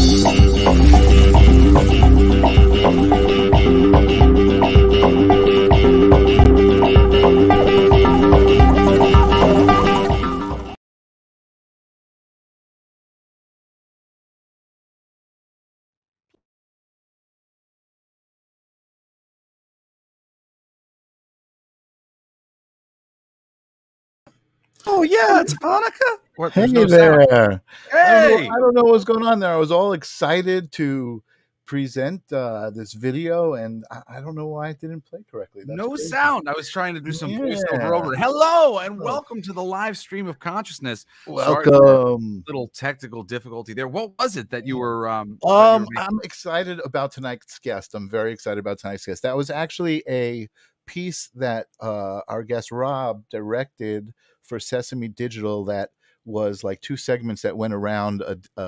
Oh yeah, it's Hanukkah. What, hey no there. Sound. Hey, I don't know what's going on there. I was all excited to present this video, and I don't know why it didn't play correctly. That's no crazy. Sound. I was trying to do some voiceover over. Hello and welcome to the live stream of consciousness. Welcome. Little technical difficulty there. What was it that you were? I'm excited about tonight's guest. I'm very excited about tonight's guest. That was actually a piece that our guest Rob directed for Sesame Digital. That was like 2 segments that went around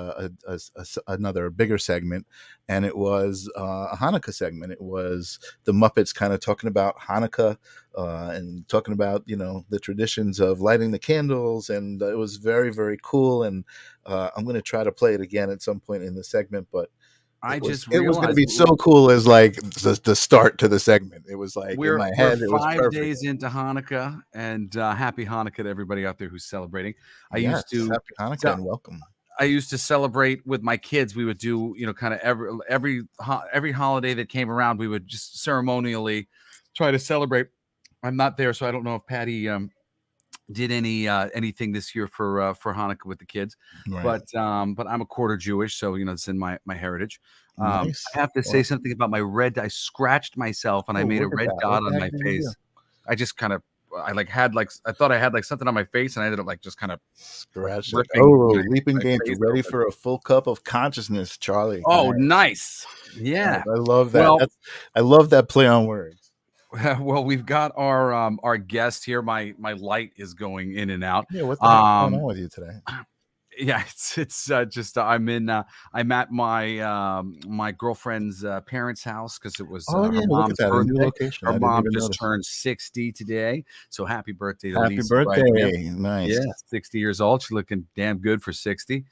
another bigger segment, and it was a Hanukkah segment. It was the Muppets kind of talking about Hanukkah and talking about, you know, the traditions of lighting the candles, and it was very, very cool. And I'm going to try to play it again at some point in the segment, but it was going to be so cool as like the start to the segment. It was like in my head. It was 5 days into Hanukkah, and happy Hanukkah to everybody out there who's celebrating. Happy Hanukkah and welcome. I used to celebrate with my kids. We would do, you know, kind of every holiday that came around, we would just ceremonially try to celebrate. I'm not there, so I don't know if Patty did anything this year for Hanukkah with the kids, right. But I'm a quarter Jewish, so you know it's in my heritage. Nice. I have to say something about my red. I scratched myself and I made a red dot on my face. I just kind of I thought I had like something on my face, and I ended up like just kind of scratched. Oh, Leaping Game, you ready for a full cup of consciousness, Charlie? Oh, nice. Yeah, I love that. Well, I love that play on words. Well, we've got our guest here. My light is going in and out. Yeah, what's going on with you today? Yeah, it's just I'm at my girlfriend's parents' house because it was her mom's birthday. Her mom just turned 60 today, so happy birthday to Happy Lisa. birthday. Nice. Yeah, 60 years old. She's looking damn good for 60.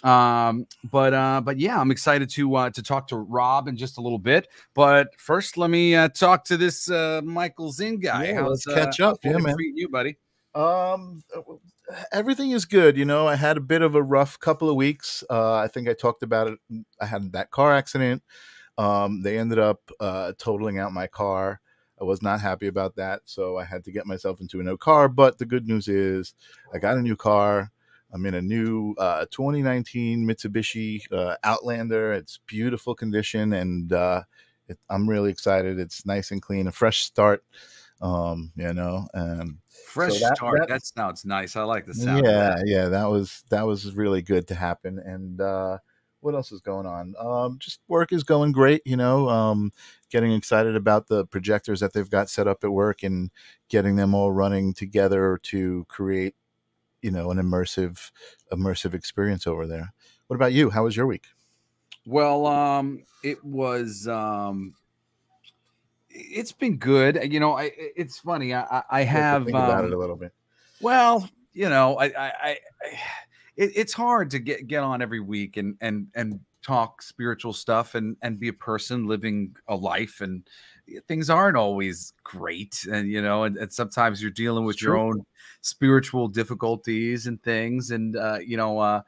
But yeah, I'm excited to talk to Rob in just a little bit. But first, let me talk to this Michael Zinn guy. Yeah, let's catch up. Yeah, man. You, buddy. Everything is good. You know, I had a bit of a rough couple of weeks. I think I talked about it. I had that car accident. They ended up totaling out my car. I was not happy about that, so I had to get myself into a new car. But the good news is I got a new car. I'm in a new 2019 Mitsubishi Outlander. It's beautiful condition, and I'm really excited. It's nice and clean, a fresh start, you know. And fresh start. That sounds nice. I like the sound. Yeah. That was really good to happen. And what else is going on? Just work is going great. You know, getting excited about the projectors that they've got set up at work and getting them all running together to create, you know, an immersive experience over there. What about you? How was your week? Well, it was, it's been good. You know, it's funny. I have, think about it a little bit. Well, you know, it's hard to get on every week and talk spiritual stuff and be a person living a life, and things aren't always great, and you know, and sometimes you're dealing with your own spiritual difficulties and things, and you know,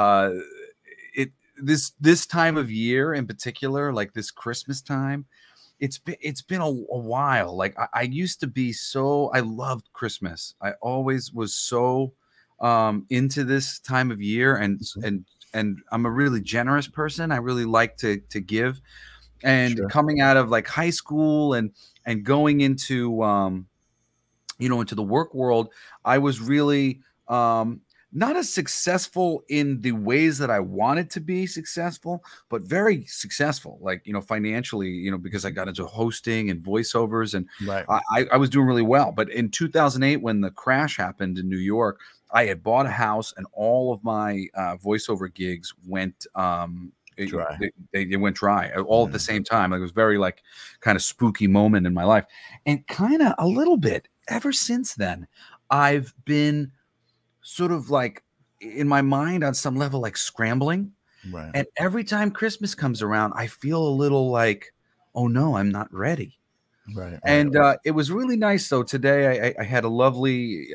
this time of year in particular, like this Christmas time, it's been a while. Like I used to be so, I loved Christmas. I always was so into this time of year, and I'm a really generous person. I really like to give. And coming out of like high school and going into you know, into the work world, I was really not as successful in the ways that I wanted to be successful, but very successful, like, you know, financially, you know, because I got into hosting and voiceovers, and I was doing really well. But in 2008, when the crash happened in New York, I had bought a house, and all of my voiceover gigs went dry. They went dry all at the same time. It was very like kind of spooky moment in my life, and kind of a little bit ever since then, I've been sort of like in my mind on some level like scrambling, Right. And every time Christmas comes around, I feel a little like, oh no, I'm not ready. Right. Right. And it was really nice though. Today I had a lovely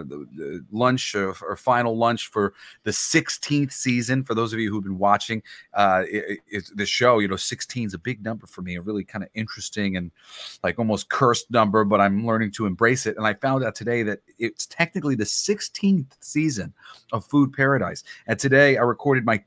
lunch or final lunch for the 16th season. For those of you who've been watching the show, you know, 16 is a big number for me, a really kind of interesting and like almost cursed number, but I'm learning to embrace it. And I found out today that it's technically the 16th season of Food Paradise. And today I recorded my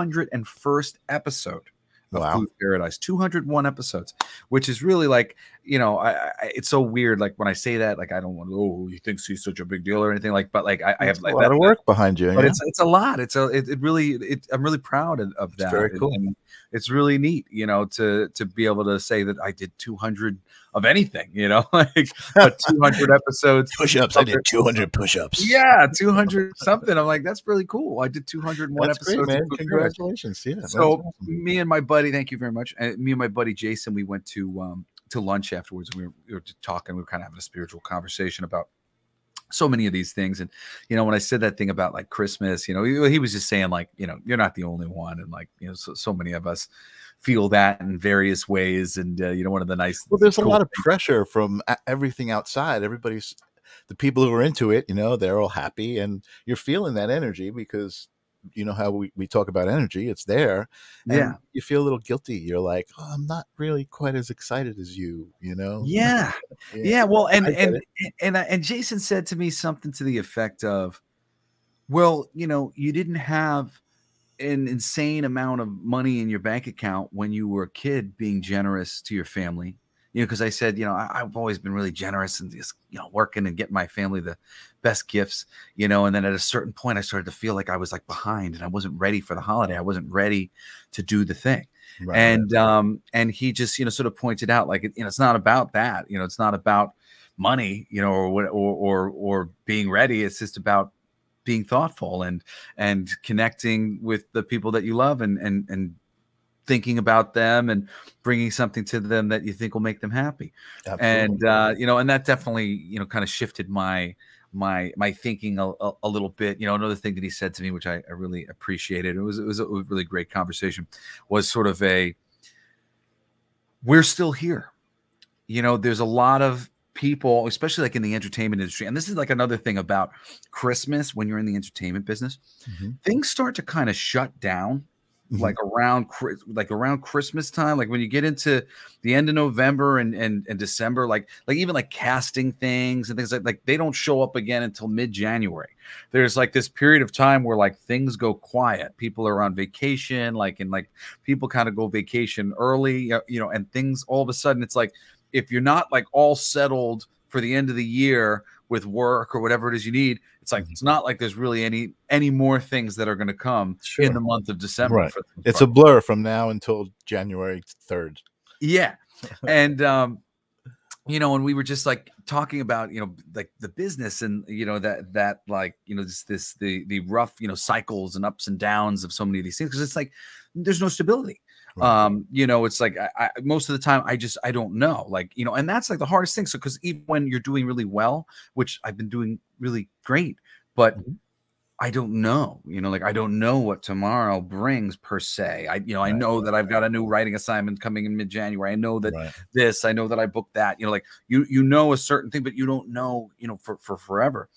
201st episode of Wow. Food Paradise, 201 episodes, which is really like, you know, it's so weird. Like when I say that, like, I don't want to, oh, he thinks he's such a big deal or anything like, but like, I have It's a like lot of work behind you. but Yeah. it's a lot. It really, I'm really proud of It's that. very cool. And it's really neat, you know, to be able to say that I did 200 of anything, you know, like, but 200 episodes. Push-ups. I did 200 push-ups. Yeah, 200 something. I'm like, that's really cool. I did 201 That's great, episodes. man. Congratulations. Yeah. That's So awesome. me and my buddy, thank you very much. Me and my buddy Jason, we went to lunch afterwards. And we were just talking. We were kind of having a spiritual conversation about so many of these things. And you know, when I said that thing about like Christmas, you know, he was just saying like, you know, you're not the only one, and like, you know, so many of us feel that in various ways. And you know, one of the nice, Well, there's a cool lot of things- pressure from everything outside. Everybody's, the people who are into it, you know, they're all happy, and you're feeling that energy because you know how we talk about energy. It's there. And Yeah. you feel a little guilty. You're like, oh, I'm not really quite as excited as you know? Yeah. Yeah. Well, I get and Jason said to me something to the effect of, well, you know, you didn't have an insane amount of money in your bank account when you were a kid being generous to your family. You know, because I said, you know, I've always been really generous and just, you know, working and getting my family the best gifts, you know, and then at a certain point I started to feel like I was like behind and I wasn't ready for the holiday. I wasn't ready to do the thing. Right. And he just, you know, sort of pointed out like, you know, it's not about that, you know, it's not about money, you know, or being ready. It's just about being thoughtful and connecting with the people that you love and thinking about them and bringing something to them that you think will make them happy. Absolutely. And you know, and that definitely, you know, kind of shifted my thinking a little bit. You know, another thing that he said to me, which I really appreciated, it was a really great conversation, was sort of we're still here. You know, there's a lot of people, especially like in the entertainment industry, and this is like another thing about Christmas when you're in the entertainment business, things start to kind of shut down. Like around Christmas time, like when you get into the end of November and December, like even like casting things and things like they don't show up again until mid-January. There's like this period of time where like things go quiet. People are on vacation, like people kind of go vacation early, you know, and things all of a sudden it's like if you're not like all settled for the end of the year with work or whatever it is you need, it's like it's not like there's really any more things that are going to come in the month of December. Right. It's a blur from now until January 3rd. Yeah. And you know, and we were just like talking about, you know, like the business and, you know, that like, you know, the rough, you know, cycles and ups and downs of so many of these things. Cause it's like, there's no stability. Right. You know, it's like, I most of the time I don't know, like, you know, and that's like the hardest thing. So, cause even when you're doing really well, which I've been doing really great, but I don't know, you know, like I don't know what tomorrow brings per se. I know that I've got a new writing assignment coming in mid-January. I know that I know that I booked that, you know, like you know a certain thing, but you don't know, you know, for forever.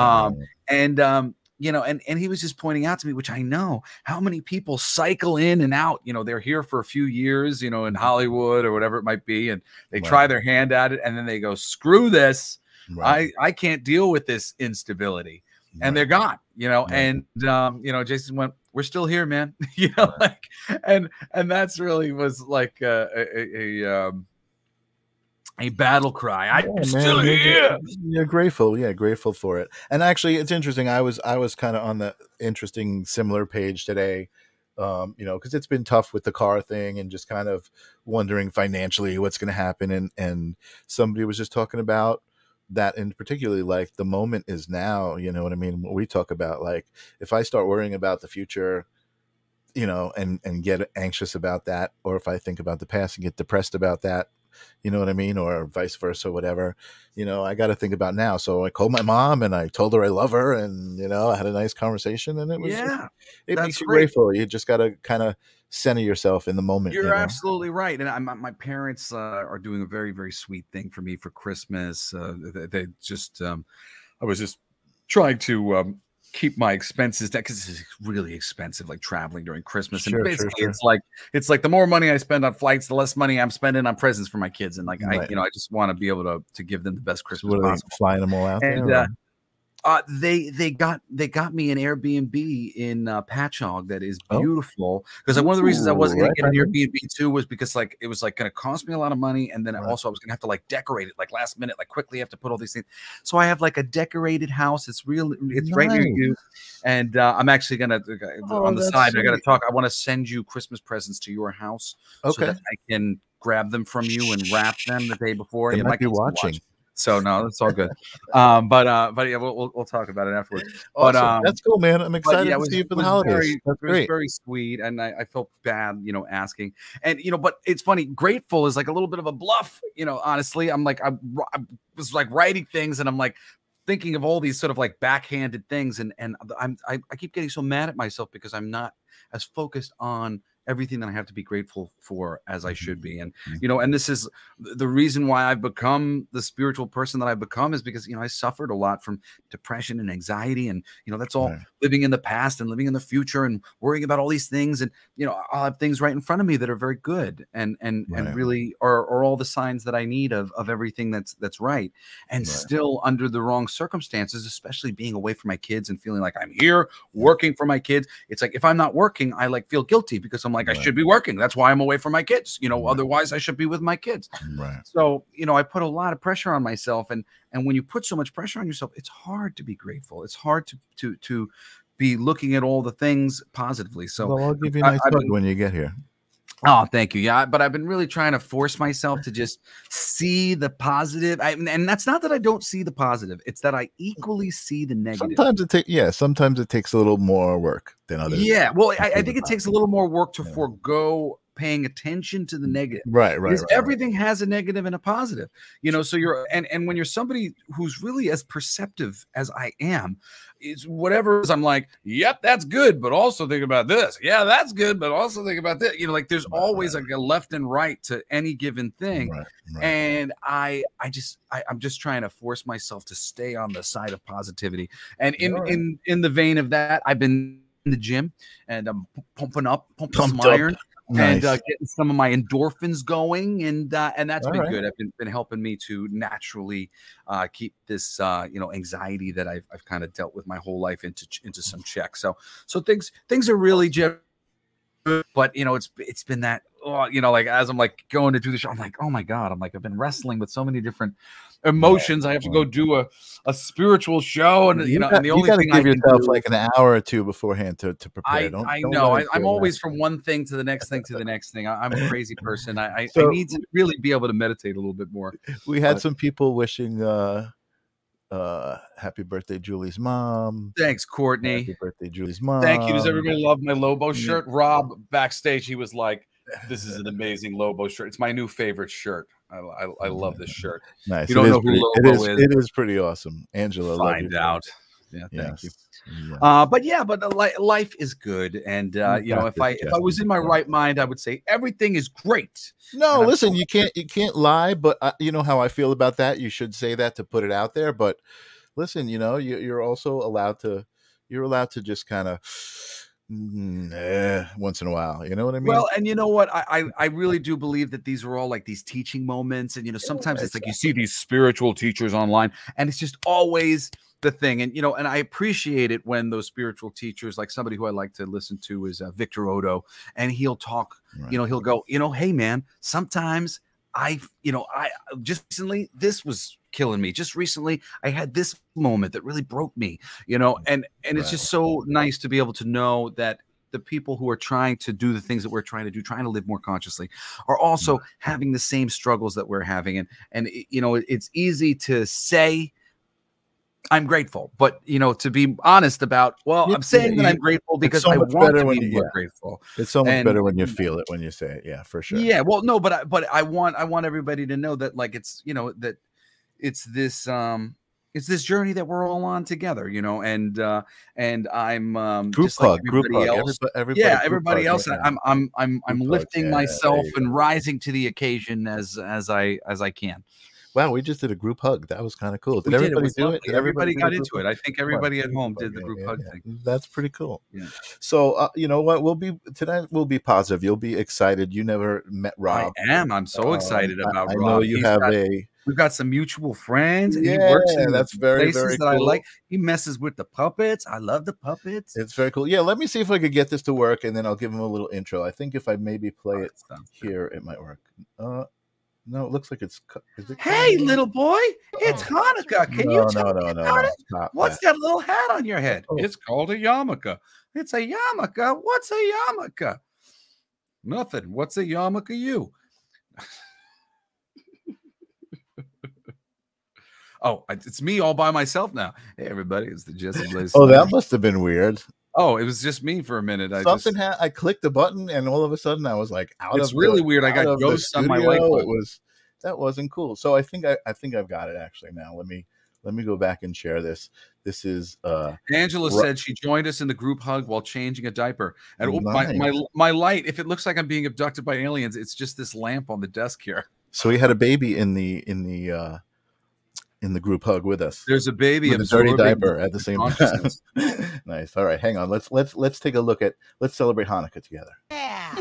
You know, and he was just pointing out to me, which I know how many people cycle in and out, you know, they're here for a few years, you know, in Hollywood or whatever it might be. And they try their hand at it and then they go, screw this. I can't deal with this instability. And they're gone, you know, and, you know, Jason went, we're still here, man, you know, like, and that's really was like a battle cry. I'm still here. You're grateful. Yeah. Grateful for it. And actually it's interesting. I was kind of on the interesting similar page today, you know, cause it's been tough with the car thing and just kind of wondering financially what's going to happen. And somebody was just talking about that in particularly like the moment is now, you know what I mean? What we talk about, like if I start worrying about the future, you know, and get anxious about that, or if I think about the past and get depressed about that, you know what I mean, or vice versa, whatever, you know, I got to think about now. So I called my mom and I told her I love her, and you know, I had a nice conversation, and it was just, Yeah, it that's makes you great. grateful. You just got to kind of center yourself in the moment, you You're know. absolutely right, and my parents are doing a very, very sweet thing for me for Christmas. They just I was just trying to keep my expenses down because it's really expensive, like traveling during Christmas. And Sure, sure, basically, sure. it's like the more money I spend on flights, the less money I'm spending on presents for my kids. And like Right. I just want to be able to give them the best So Christmas what are they possible. flying them all out there? And Or? they got me an Airbnb in Patchogue that is Oh, beautiful, because like one of the reasons I wasn't gonna right get by an me. Airbnb too was because like it was like gonna cost me a lot of money, and then Right. also I was gonna have to like decorate it like last minute, like quickly have to put all these things. So I have like a decorated house. It's right near Nice. you, and I'm actually gonna Oh, on the that's side. I gotta sweet. talk. I want to send you Christmas presents to your house so Okay. that I can grab them from you and wrap them the day before. They Yeah, my might be kids can watch. watching. So no, it's all good. But yeah, we'll talk about it afterwards. But Awesome. That's cool, man. I'm excited yeah, to see you for the holidays. That's it was great. very sweet, and I felt bad, you know, asking. And you know, but it's funny. Grateful is like a little bit of a bluff, you know. Honestly, I was like writing things, and I'm like thinking of all these sort of like backhanded things, and I keep getting so mad at myself because I'm not as focused on everything that I have to be grateful for as I should be. And Mhm. you know, and this is the reason why I've become the spiritual person that I've become, is because you know I suffered a lot from depression and anxiety, and you know that's all Right. living in the past and living in the future and worrying about all these things. And you know, I'll have things right in front of me that are very good and Right. really are all the signs that I need of everything that's right. And Right. still under the wrong circumstances, especially being away from my kids and feeling like I'm here Yeah. working for my kids. It's like if I'm not working, I like feel guilty because I'm like I Right. should be working. That's why I'm away from my kids. You know, Right. otherwise I should be with my kids. Right. So, you know, I put a lot of pressure on myself, and when you put so much pressure on yourself, it's hard to be grateful. It's hard to be looking at all the things positively. So, Well, I'll give you a nice I've hug been when you get here. oh, thank you. Yeah, but I've been really trying to force myself to just see the positive. And that's not that I don't see the positive; it's that I equally see the negative. Sometimes it takes a little more work than others. Yeah, well, To I see the think it takes a positive. little more work to Yeah. forego paying attention to the negative, Right, right, because right, right. everything has a negative and a positive, you know. So you're and when you're somebody who's really as perceptive as I am, is whatever is I'm like, yep, that's good, but also think about this. Yeah, that's good, but also think about this. You know, like there's Right, always right, like a left and right to any given thing. right, right. And I'm just trying to force myself to stay on the side of positivity. And All right. in the vein of that, I've been in the gym and I'm pumping some Pumped up. iron and Nice. getting some of my endorphins going, and that's All been right. good. I've been helping me to naturally keep this you know, anxiety that I've kind of dealt with my whole life into some check. So things are really good, but you know, it's been that, oh, you know, like as I'm like going to do the show, I'm like, oh my god, I'm like I've been wrestling with so many different Right, emotions. I have to right. go do a spiritual show, and you know, and the You only gotta thing I give can yourself do, like an hour or two beforehand to prepare. I Don't know let it I'm go that. always from one thing to the next thing to the next thing. I'm a crazy person. I So need to really be able to meditate a little bit more. we had But some people wishing happy birthday, Julie's mom. thanks, Courtney. Happy birthday, Julie's Thank you. Does mom. everybody love my Lobo Yeah. shirt? Rob backstage, he was like, "This is an amazing Lobo shirt. It's my new favorite shirt. I love this shirt." Nice. You don't know who Lobo is? It is pretty awesome. Angela, love your Find shirt. out. Yeah, thank you. Yes. Yeah. But yeah, but life is good, and You you know, if I was in my right mind, I would say everything is great. No, And I'm listen, so you can't lie, but you know how I feel about that. You should say that to put it out there. But listen, you know, you're also allowed to just kind of once in a while. You know what I mean? well, and you know what? I really do believe that these are all like these teaching moments, and you know, sometimes Yeah, it's like you see these spiritual teachers online, and it's just always the thing. And you know, and I appreciate it when those spiritual teachers, like somebody who I like to listen to is Victor Odo, and he'll talk. right. You know, he'll go, you know, hey man, sometimes you know, I just recently this was killing me. Just recently, I had this moment that really broke me. You know, and it's Right. just so nice to be able to know that the people who are trying to do the things that we're trying to do, trying to live more consciously, are also having the same struggles that we're having. And you know, it's easy to say I'm grateful, but to be honest about, well, I'm saying that I'm grateful because I want to be more grateful. It's so much better when you feel it, when you say it. Yeah, for sure. Yeah, well, no, but I want everybody to know that, like, it's that it's this journey that we're all on together, and I'm group just like hug, everybody else. Everybody else. Right, I'm lifting myself and rising to the occasion as I can. Wow, we just did a group hug. That was kind of cool. Did everybody do it? Did everybody got into it? I think everybody at home did the group hug thing. That's pretty cool. Yeah. So you know what? Tonight we'll be positive. You'll be excited. You never met Rob. I am. I'm so excited about Rob. I know you we've got some mutual friends. Yeah, he works in that's very places cool. I like. He messes with the puppets. I love the puppets. It's very cool. Yeah, let me see if I could get this to work, and then I'll give him a little intro. I think if I maybe play it here, it might work. No, it looks like it's. Hey, little boy, it's Hanukkah. Can you tell me about it? What's that little hat on your head? It's called a yarmulke. It's a yarmulke. What's a yarmulke? Nothing. What's a yarmulke? You. Oh, it's me all by myself now. Hey, everybody, it's the Jesse Blaze. Oh, that must have been weird. Oh, it was just me for a minute. I clicked the button, and all of a sudden, I was like, It's really weird. I got ghosts on my like button. That wasn't cool. So I think I've got it actually now. Let me go back and share this. This is Angela said she joined us in the group hug while changing a diaper. And my light, if it looks like I'm being abducted by aliens, it's just this lamp on the desk here. So we had a baby in the group hug with us. There's a baby with a dirty diaper at the same time. Nice. All right, hang on. Let's take a look at. Let's celebrate Hanukkah together. Yeah.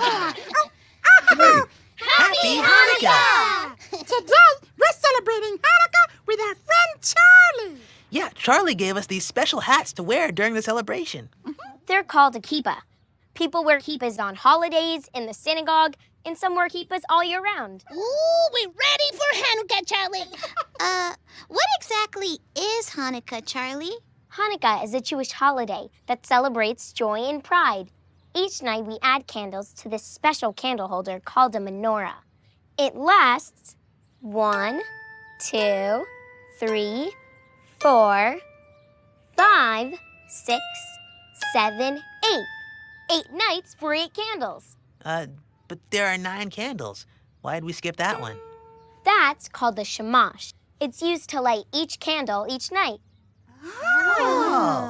Happy Hanukkah! Today we're celebrating Hanukkah with our friend Charlie. Yeah, Charlie gave us these special hats to wear during the celebration. They're called a kippah. People wear kippahs on holidays, in the synagogue, and some wear kippahs all year round. Ooh, we're ready for Hanukkah, Charlie. What exactly is Hanukkah, Charlie? Hanukkah is a Jewish holiday that celebrates joy and pride. Each night we add candles to this special candle holder called a menorah. It lasts 1, 2, 3, 4, 5, 6, 7, 8. 8 nights for 8 candles. But there are 9 candles. Why'd we skip that one? That's called the shamash. It's used to light each candle each night. Oh.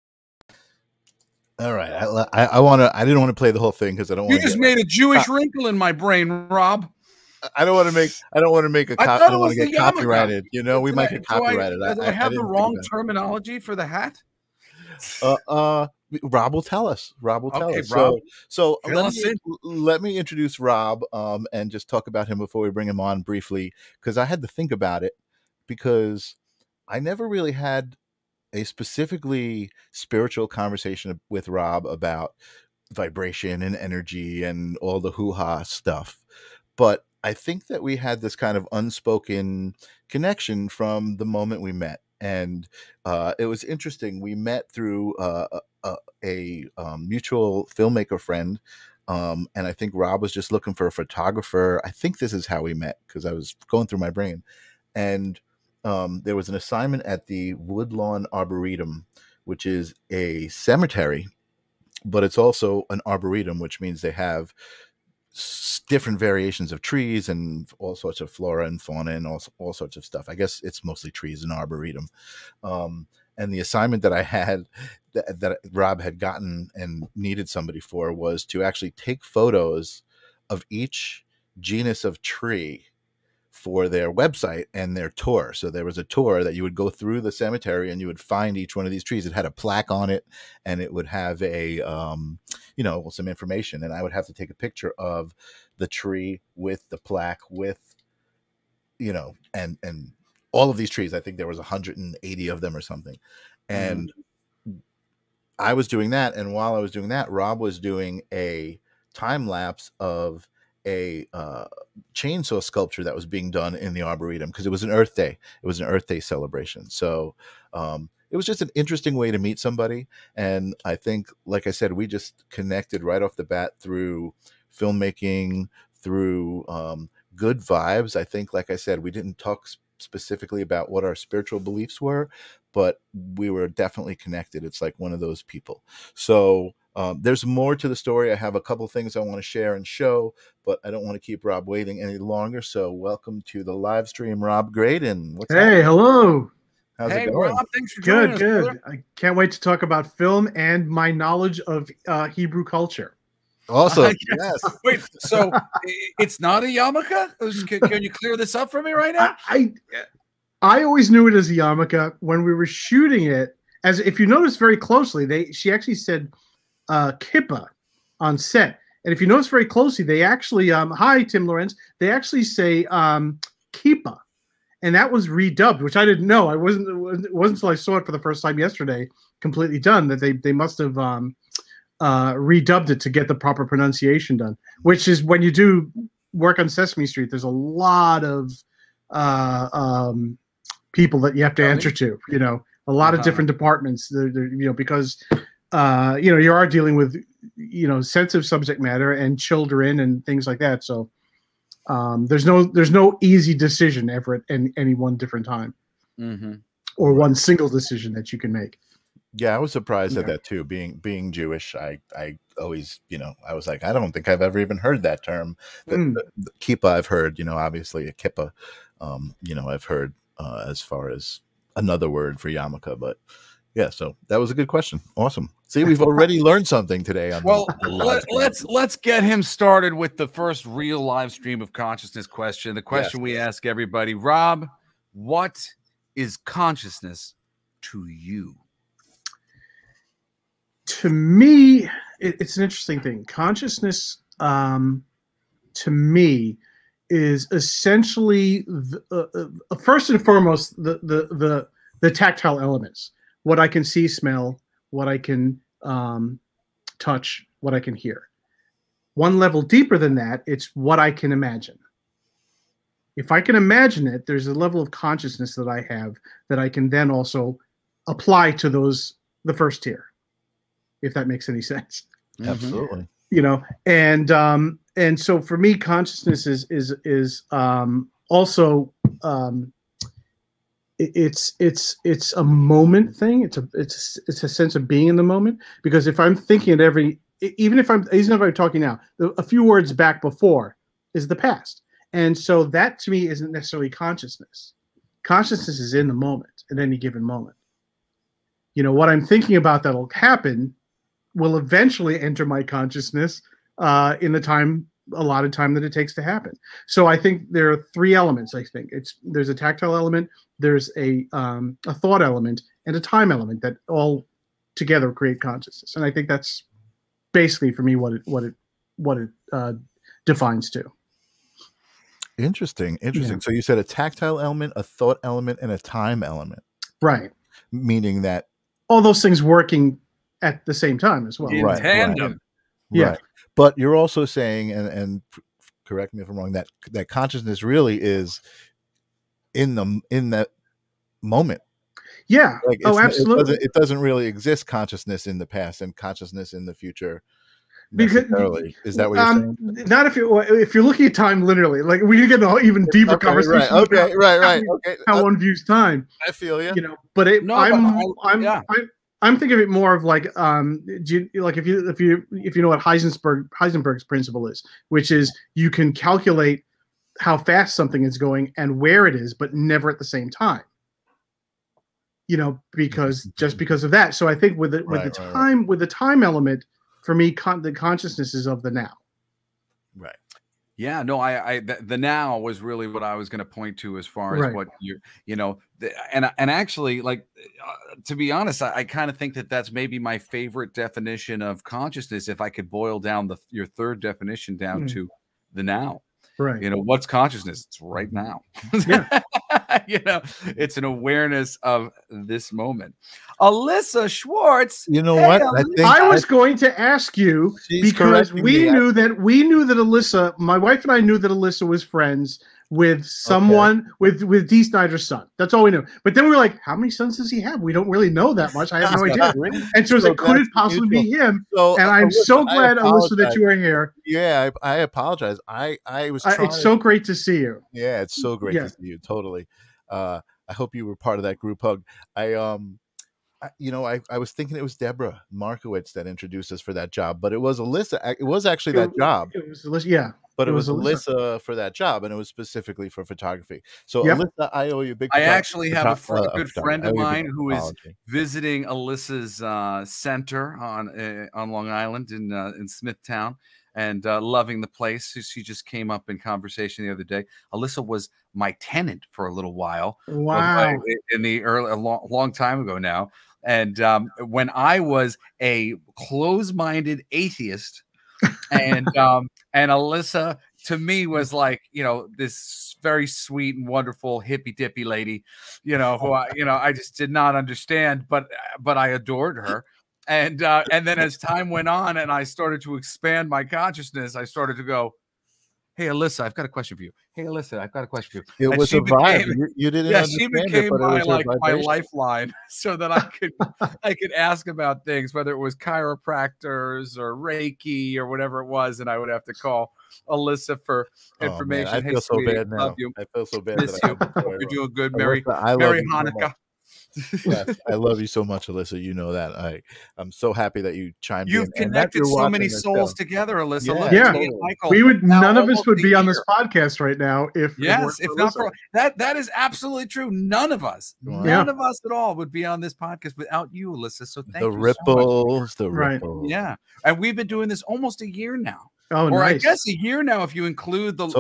All right, I didn't want to play the whole thing because I don't want. You just made a Jewish wrinkle in my brain, Rob. I don't want to make I don't want to get copyrighted. You know, we might get copyrighted. Do I have the wrong terminology for the hat? Rob will tell us. Rob will tell us. Rob, so let me introduce Rob and just talk about him before we bring him on briefly, because I had to think about it, because I never really had a specifically spiritual conversation with Rob about vibration and energy and all the hoo-ha stuff. But I think that we had this kind of unspoken connection from the moment we met. And it was interesting. We met through a mutual filmmaker friend. And I think Rob was just looking for a photographer. I think this is how we met, because I was going through my brain. And there was an assignment at the Woodlawn Arboretum, which is a cemetery, but it's also an arboretum, which means they have different variations of trees and all sorts of flora and fauna and all sorts of stuff. I guess it's mostly trees and arboretum. And the assignment that I had, that Rob had gotten and needed somebody for, was to actually take photos of each genus of tree for their website and their tour. So there was a tour that you would go through the cemetery and you would find each one of these trees. It had a plaque on it, and it would have a, some information. And I would have to take a picture of the tree with the plaque, with, and all of these trees. I think there was 180 of them or something. And I was doing that. And while I was doing that, Rob was doing a time lapse of a chainsaw sculpture that was being done in the Arboretum, because it was an Earth Day. It was an Earth Day celebration. So it was just an interesting way to meet somebody. And I think, like I said, we just connected right off the bat through filmmaking, through good vibes. I think, like I said, we didn't talk specifically about what our spiritual beliefs were, but we were definitely connected. It's like one of those people. So there's more to the story. I have a couple things I want to share and show, but I don't want to keep Rob waiting any longer. So welcome to the live stream, Rob Graydon. Hey, happening? Hello. How's it going? Rob, thanks for joining us, good. brother. I can't wait to talk about film and my knowledge of Hebrew culture. Awesome. Yes. Wait, so it's not a yarmulke? Can you clear this up for me right now? I always knew it as a yarmulke. When we were shooting it, as if you notice very closely, she actually said kippah on set. And if you notice very closely, they actually hi Tim Lorenz, they actually say kippah. And that was redubbed, which I didn't know. It wasn't until I saw it for the first time yesterday, completely done, that they must have redubbed it to get the proper pronunciation done. Which is when you do work on Sesame Street, there's a lot of people that you have to answer to. You know, a lot of different departments. You know, because you know, you are dealing with, you know, sensitive subject matter and children and things like that. So there's no easy decision ever at any one different time, or one single decision that you can make. Yeah, I was surprised at that too. Being Jewish, I always, you know, I was like, I don't think I've ever even heard that term. The kippah I've heard, you know, obviously a kippah, you know, I've heard as far as another word for yarmulke, but yeah, so that was a good question. Awesome. See, we've already learned something today. On let's get him started with the first real live stream of consciousness question. The question we ask everybody, Rob, what is consciousness to you? To me, it's an interesting thing. Consciousness, to me, is essentially first and foremost the tactile elements. What I can see, smell, what I can touch, what I can hear. One level deeper than that, it's what I can imagine. If I can imagine it, there's a level of consciousness that I have that I can then also apply to the first tier, if that makes any sense. Absolutely. You know, and so for me, consciousness is also it's a moment thing. It's a sense of being in the moment, because if I'm thinking at even if I'm talking now, a few words back before is the past. And so that to me isn't necessarily consciousness. Consciousness is in the moment at any given moment. You know, what I'm thinking about that'll happen will eventually enter my consciousness in the allotted time that it takes to happen. So I think there are three elements. I think there's a tactile element, there's a thought element, and a time element that all together create consciousness. And I think that's basically for me what it defines to. Interesting. Yeah. So you said a tactile element, a thought element, and a time element. Right. Meaning that all those things working at the same time as well. In tandem. Yeah. Right. But you're also saying, and correct me if I'm wrong, that consciousness really is in that moment. Yeah. Like absolutely. It doesn't really exist consciousness in the past and consciousness in the future. Because is that what you're saying? Not if you're looking at time linearly, like we get an even deeper conversation. Right. Okay. How one views time. I feel you. You know, but I'm thinking of it more of like if you know what Heisenberg's principle is, which is you can calculate how fast something is going and where it is, but never at the same time. You know, because of that. So I think with the time element, for me, the consciousness is of the now. Right. Yeah, no, the now was really what I was going to point to as far as what and actually, like, to be honest, I kind of think that that's maybe my favorite definition of consciousness. If I could boil down your third definition down to the now. Right. You know, what's consciousness? It's right now. Yeah. You know, it's an awareness of this moment. Alyssa Schwartz. You know what? I was going to ask you, because we knew that Alyssa, my wife and I knew that Alyssa was friends with someone with Dee Snider's son. That's all we knew. But then we were like, how many sons does he have? We don't really know that much. I have no idea. And so could it possibly be him? And I'm so glad, Alyssa, that you are here. Yeah, I apologize. I was trying it's so great to see you. Yeah, it's so great to see you. Totally. I hope you were part of that group hug. I was thinking it was Deborah Markowitz that introduced us for that job, but it was Alyssa. It was actually that job. It was Alyssa, yeah. But it was Alyssa for that job, and it was specifically for photography. So, Yep. Alyssa, I owe you a big. I actually have a good friend of mine who is visiting Alyssa's center on Long Island in Smithtown, and loving the place. She just came up in conversation the other day. Alyssa was my tenant for a little while. Wow. In the long time ago now. And when I was a close-minded atheist, and Alyssa to me was like, this very sweet and wonderful hippy dippy lady, who I just did not understand, but I adored her. And then as time went on and I started to expand my consciousness, I started to go, hey, Alyssa, I've got a question for you. Hey, Alyssa, I've got a question for you. It was a vibe. You didn't understand she became it, but my lifeline so that I could ask about things, whether it was chiropractors or Reiki or whatever it was, and I would have to call Alyssa for information. Man, I feel so bad now. I feel so bad. Miss you. You're doing good. Merry Hanukkah. Yes, I love you so much, Alyssa. You know that. I'm so happy that you chimed in. You've connected so many souls together, Alyssa. Yeah, we would. None of us would be on this podcast right now if not for that. That is absolutely true. None of us, none of us at all, would be on this podcast without you, Alyssa. So thank you. The ripples. Yeah, and we've been doing this almost a year now. Oh, or nice. I guess a year now if you include the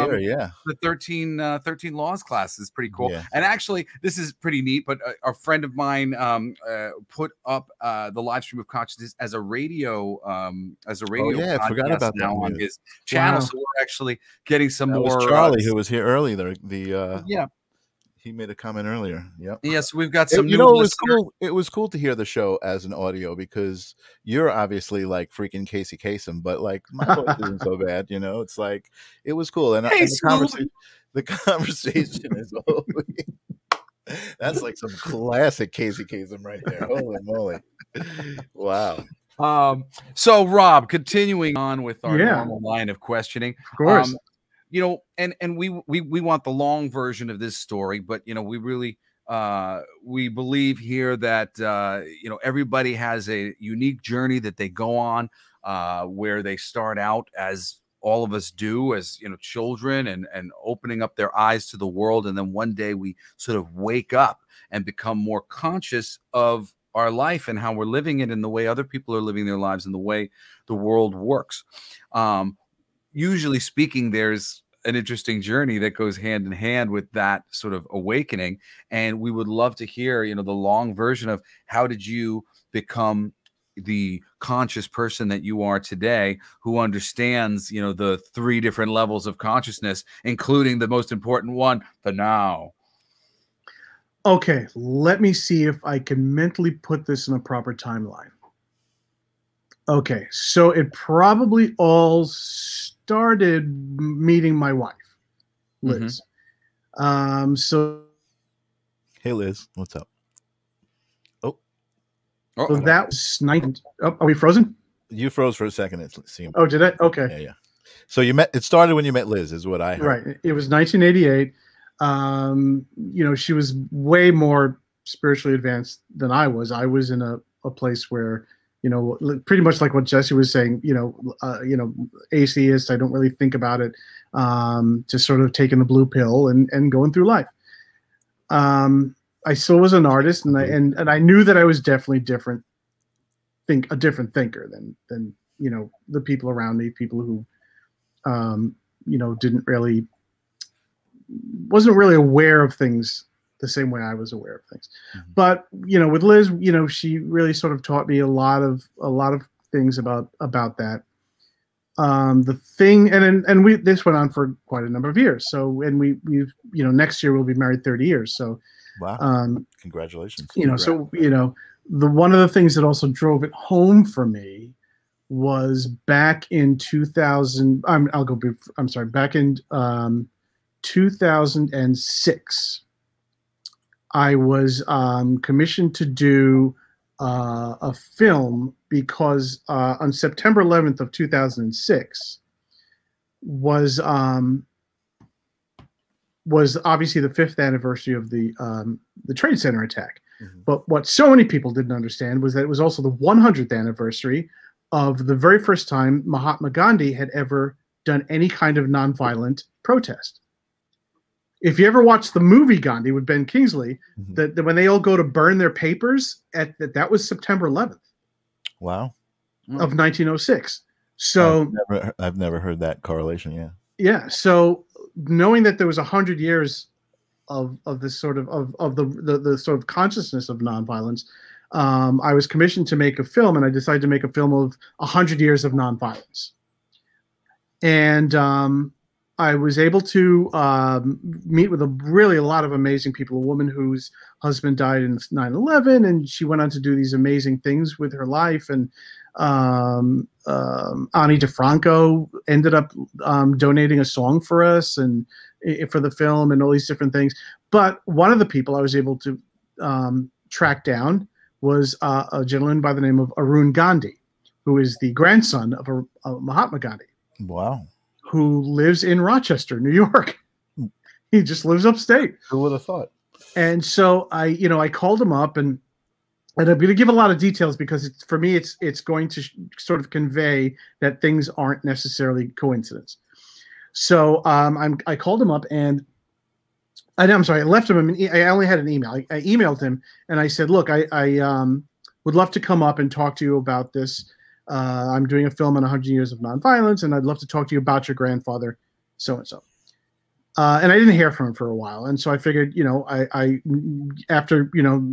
13 laws class is pretty cool. Yeah. And actually, this is pretty neat. But a friend of mine put up the live stream of consciousness as a radio I forgot about that on his channel. So we're actually getting some more. Was Charlie who was here earlier. Yeah. He made a comment earlier. Yep. Yes, we've got some new listeners. It was cool to hear the show as an audio because you're obviously like freaking Casey Kasem, but like my voice isn't so bad, It's like it was cool. And, the conversation is always that's like some classic Casey Kasem right there. Holy moly. Wow. So Rob, continuing on with our normal line of questioning. Of course. And we want the long version of this story, but we really we believe here that everybody has a unique journey that they go on, where they start out as all of us do as children and opening up their eyes to the world, and then one day we sort of wake up and become more conscious of our life and how we're living it and the way other people are living their lives and the way the world works. Usually speaking, there's an interesting journey that goes hand in hand with that sort of awakening. And we would love to hear, the long version of how did you become the conscious person that you are today, who understands, the 3 different levels of consciousness, including the most important one, the now. Okay, let me see if I can mentally put this in a proper timeline. Okay, so it probably all started meeting my wife, Liz. So, hey Liz, what's up? So that was 19. Oh, are we frozen? You froze for a second. It seemed. Oh, did I? Okay. Yeah. So it started when you met Liz, is what I heard. Right. It was 1988. She was way more spiritually advanced than I was. I was in a place where, pretty much like what Jesse was saying, atheist, I don't really think about it, just sort of taking the blue pill and going through life. I still was an artist, and I knew that I was definitely a different thinker than the people around me, people who, wasn't really aware of things the same way I was aware of things. But, with Liz, she really sort of taught me a lot of things about that. The thing, and this went on for quite a number of years. So, and we've, next year we'll be married 30 years. So, wow. Congratulations. The one of the things that also drove it home for me was back in 2000. Back in 2006. I was commissioned to do a film because on September 11th of 2006 was was obviously the 5th anniversary of the Trade Center attack. But what so many people didn't understand was that it was also the 100th anniversary of the very first time Mahatma Gandhi had ever done any kind of nonviolent protest. If you ever watched the movie Gandhi with Ben Kingsley, that when they all go to burn their papers, that was September 11th. Wow. Of 1906. So I've never heard that correlation. Yeah. Yeah. So knowing that there was 100 years of this sort of the sort of consciousness of nonviolence, I was commissioned to make a film, and I decided to make a film of 100 years of nonviolence. And I was able to meet with a lot of amazing people. A woman whose husband died in 9/11, and she went on to do these amazing things with her life. And Ani DeFranco ended up donating a song for us and for the film and all these different things. But one of the people I was able to track down was a gentleman by the name of Arun Gandhi, who is the grandson of Mahatma Gandhi. Wow. Who lives in Rochester, New York. He just lives upstate. Who would have thought? And so I called him up, and I'm going to give a lot of details because for me it's going to sort of convey that things aren't necessarily coincidence. So I called him up, and I'm sorry, I left him. I only had an email. I emailed him, and I said, "Look, I would love to come up and talk to you about this. I'm doing a film on 100 years of nonviolence, and I'd love to talk to you about your grandfather, so and so." And I didn't hear from him for a while, and so I figured, I after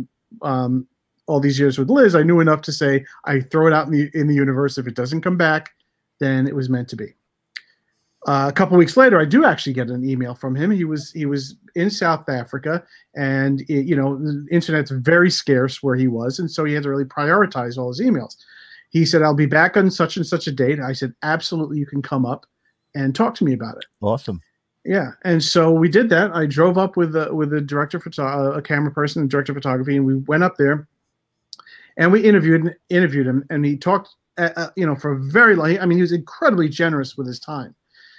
all these years with Liz, I knew enough to say I throw it out in the universe. If it doesn't come back, then it was meant to be. A couple weeks later, I do actually get an email from him. He was in South Africa, and the internet's very scarce where he was, and so he had to really prioritize all his emails. He said, "I'll be back on such and such a date." I said, "Absolutely, you can come up and talk to me about it." Awesome. Yeah, and so we did that. I drove up with a director, a camera person, and director of photography, and we went up there, and we interviewed him, and he talked, for a very long. I mean, he was incredibly generous with his time.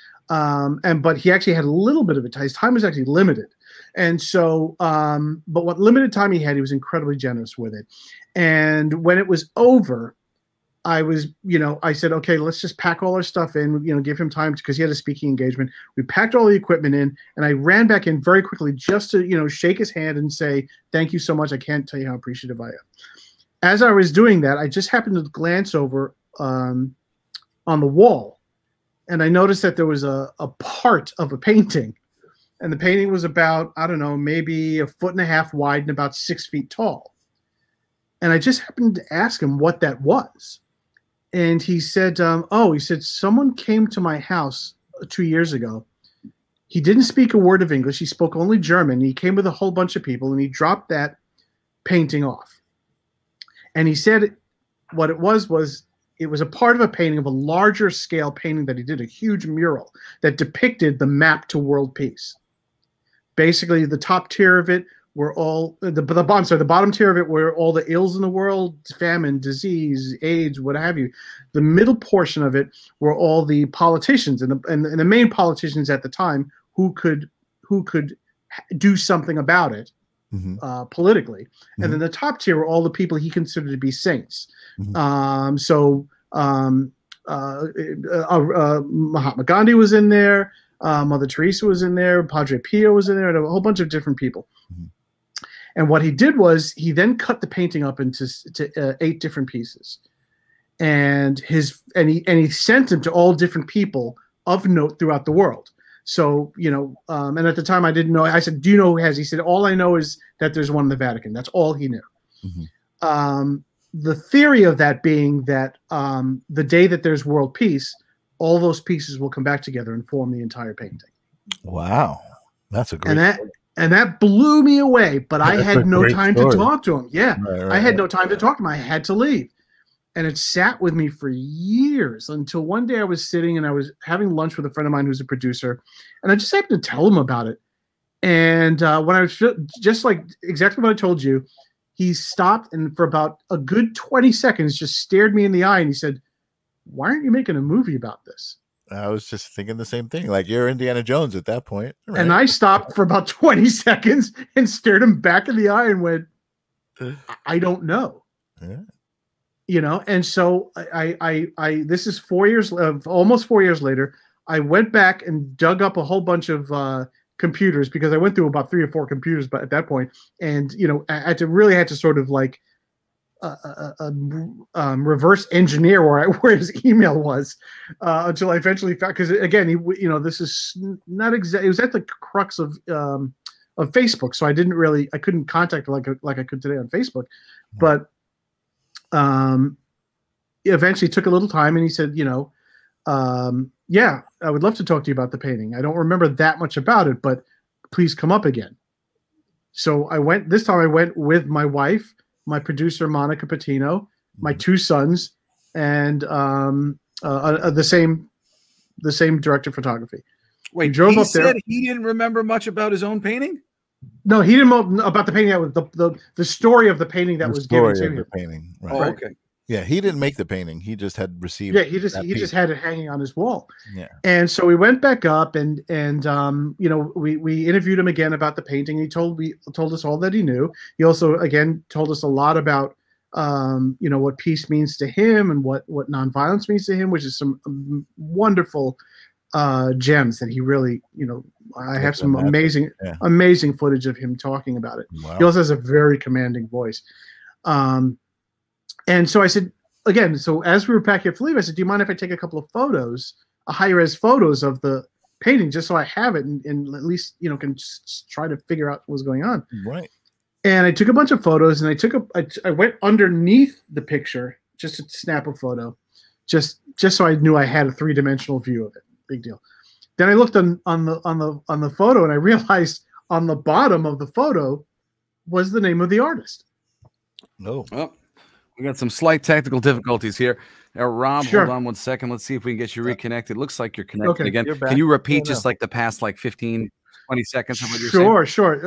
But he actually had a little bit of it. His time was actually limited. And so, but what limited time he had, he was incredibly generous with it. And when it was over, I said, okay, let's just pack all our stuff in, give him time because he had a speaking engagement. We packed all the equipment in, and I ran back in very quickly just to, shake his hand and say, "Thank you so much. I can't tell you how appreciative I am." As I was doing that, I just happened to glance over on the wall, and I noticed that there was a part of a painting, and the painting was about, I don't know, maybe 1.5 feet wide and about 6 feet tall. And I just happened to ask him what that was. And he said, someone came to my house 2 years ago. He didn't speak a word of English. He spoke only German. He came with a whole bunch of people, and he dropped that painting off. And he said what it was it was a part of a painting of a larger scale painting that he did, a huge mural that depicted the map to world peace. Basically, the top tier of it were all the bottom tier of it were all the ills in the world, famine, disease, AIDS, what have you. The middle portion of it were all the politicians and the main politicians at the time who could do something about it. Mm-hmm. Politically, mm-hmm. And then the top tier were all the people he considered to be saints. Mm-hmm. Mahatma Gandhi was in there, Mother Teresa was in there, Padre Pio was in there, and a whole bunch of different people. Mm-hmm. And what he did was he then cut the painting up into 8 different pieces, and he sent them to all different people of note throughout the world. So, and at the time I didn't know. I said, "Do you know who has?" He said, "All I know is that there's one in the Vatican." That's all he knew. Mm-hmm. The theory of that being that the day that there's world peace, all those pieces will come back together and form the entire painting. Wow. That's a great and that blew me away, but I had no time to talk to him. Yeah. Right, I had no time to talk to him. I had to leave. And it sat with me for years until one day I was sitting and I was having lunch with a friend of mine who's a producer, and I just happened to tell him about it. And when I was just like exactly what I told you, he stopped and for about a good 20 seconds just stared me in the eye, and he said, "Why aren't you making a movie about this?" I was just thinking the same thing. Like, you're Indiana Jones at that point. Right? And I stopped for about 20 seconds and stared him back in the eye and went, I don't know. Yeah. You know, and so I this is 4 years, almost 4 years later, I went back and dug up a whole bunch of computers, because I went through about 3 or 4 computers, but at that point, and you know, I had to sort of like reverse engineer where his email was until I eventually found, because again, you know, this is not exactly, it was at the crux of Facebook, so I couldn't contact her like I could today on Facebook, but eventually took a little time, and he said, you know, yeah, I would love to talk to you about the painting. I don't remember that much about it, but please come up again. So this time I went with my wife, my producer, Monica Patino, my 2 sons, and the same director of photography. Wait, we drove up there. He didn't remember much about his own painting? No, he didn't know about the painting. That was the story of the painting that was given to him. The painting. Right. Oh, okay. Yeah, he didn't make the painting. He just had received. Yeah, he just had it hanging on his wall. Yeah. And so we went back up, and you know, we interviewed him again about the painting. He told us all that he knew. He also again told us a lot about you know, what peace means to him and what nonviolence means to him, which is some wonderful gems that he really, you know, I have some amazing footage of him talking about it. Wow. He also has a very commanding voice. And so I said, again, so as we were packing up to leave, I said, do you mind if I take a couple of photos, high-res photos of the painting, just so I have it and at least, you know, can just try to figure out what's going on. Right. And I took a bunch of photos, and I went underneath the picture just to snap a photo, just so I knew I had a 3-dimensional view of it. Big deal. Then I looked on the photo, and I realized on the bottom of the photo was the name of the artist. No. Oh, we got some slight technical difficulties here. Rob, Sure. hold on 1 second. Let's see if we can get you reconnected. Looks like you're connected again. You're back. Can you repeat just like the past like 15, 20 seconds of what you're saying? Sure.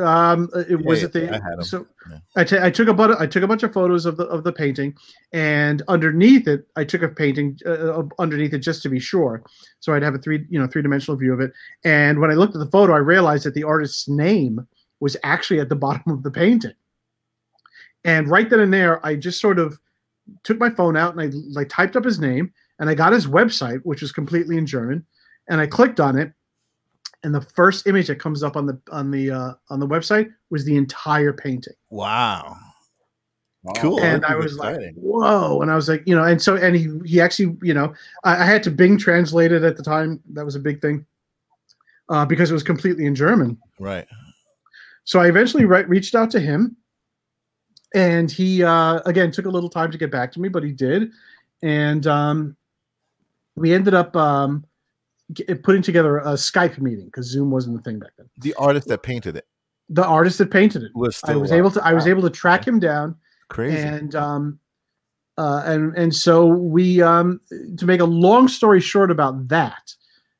I took a bunch of photos of the painting, and underneath it, I took a painting underneath it just to be sure, so I'd have a 3-dimensional view of it. And when I looked at the photo, I realized that the artist's name was actually at the bottom of the painting. And right then and there, I just sort of took my phone out and I typed up his name, and I got his website, which was completely in German, and I clicked on it. And the first image that comes up on the website was the entire painting. Wow. Cool. And I was exciting. Like, whoa. And I was like, you know, and he actually, you know, I had to Bing translate it at the time. That was a big thing because it was completely in German. Right. So I eventually reached out to him, and he, again, took a little time to get back to me, but he did. And we ended up putting together a Skype meeting, because Zoom wasn't the thing back then. The artist that painted it. The artist that painted it. I was able to track him down. Crazy. And so we, to make a long story short about that,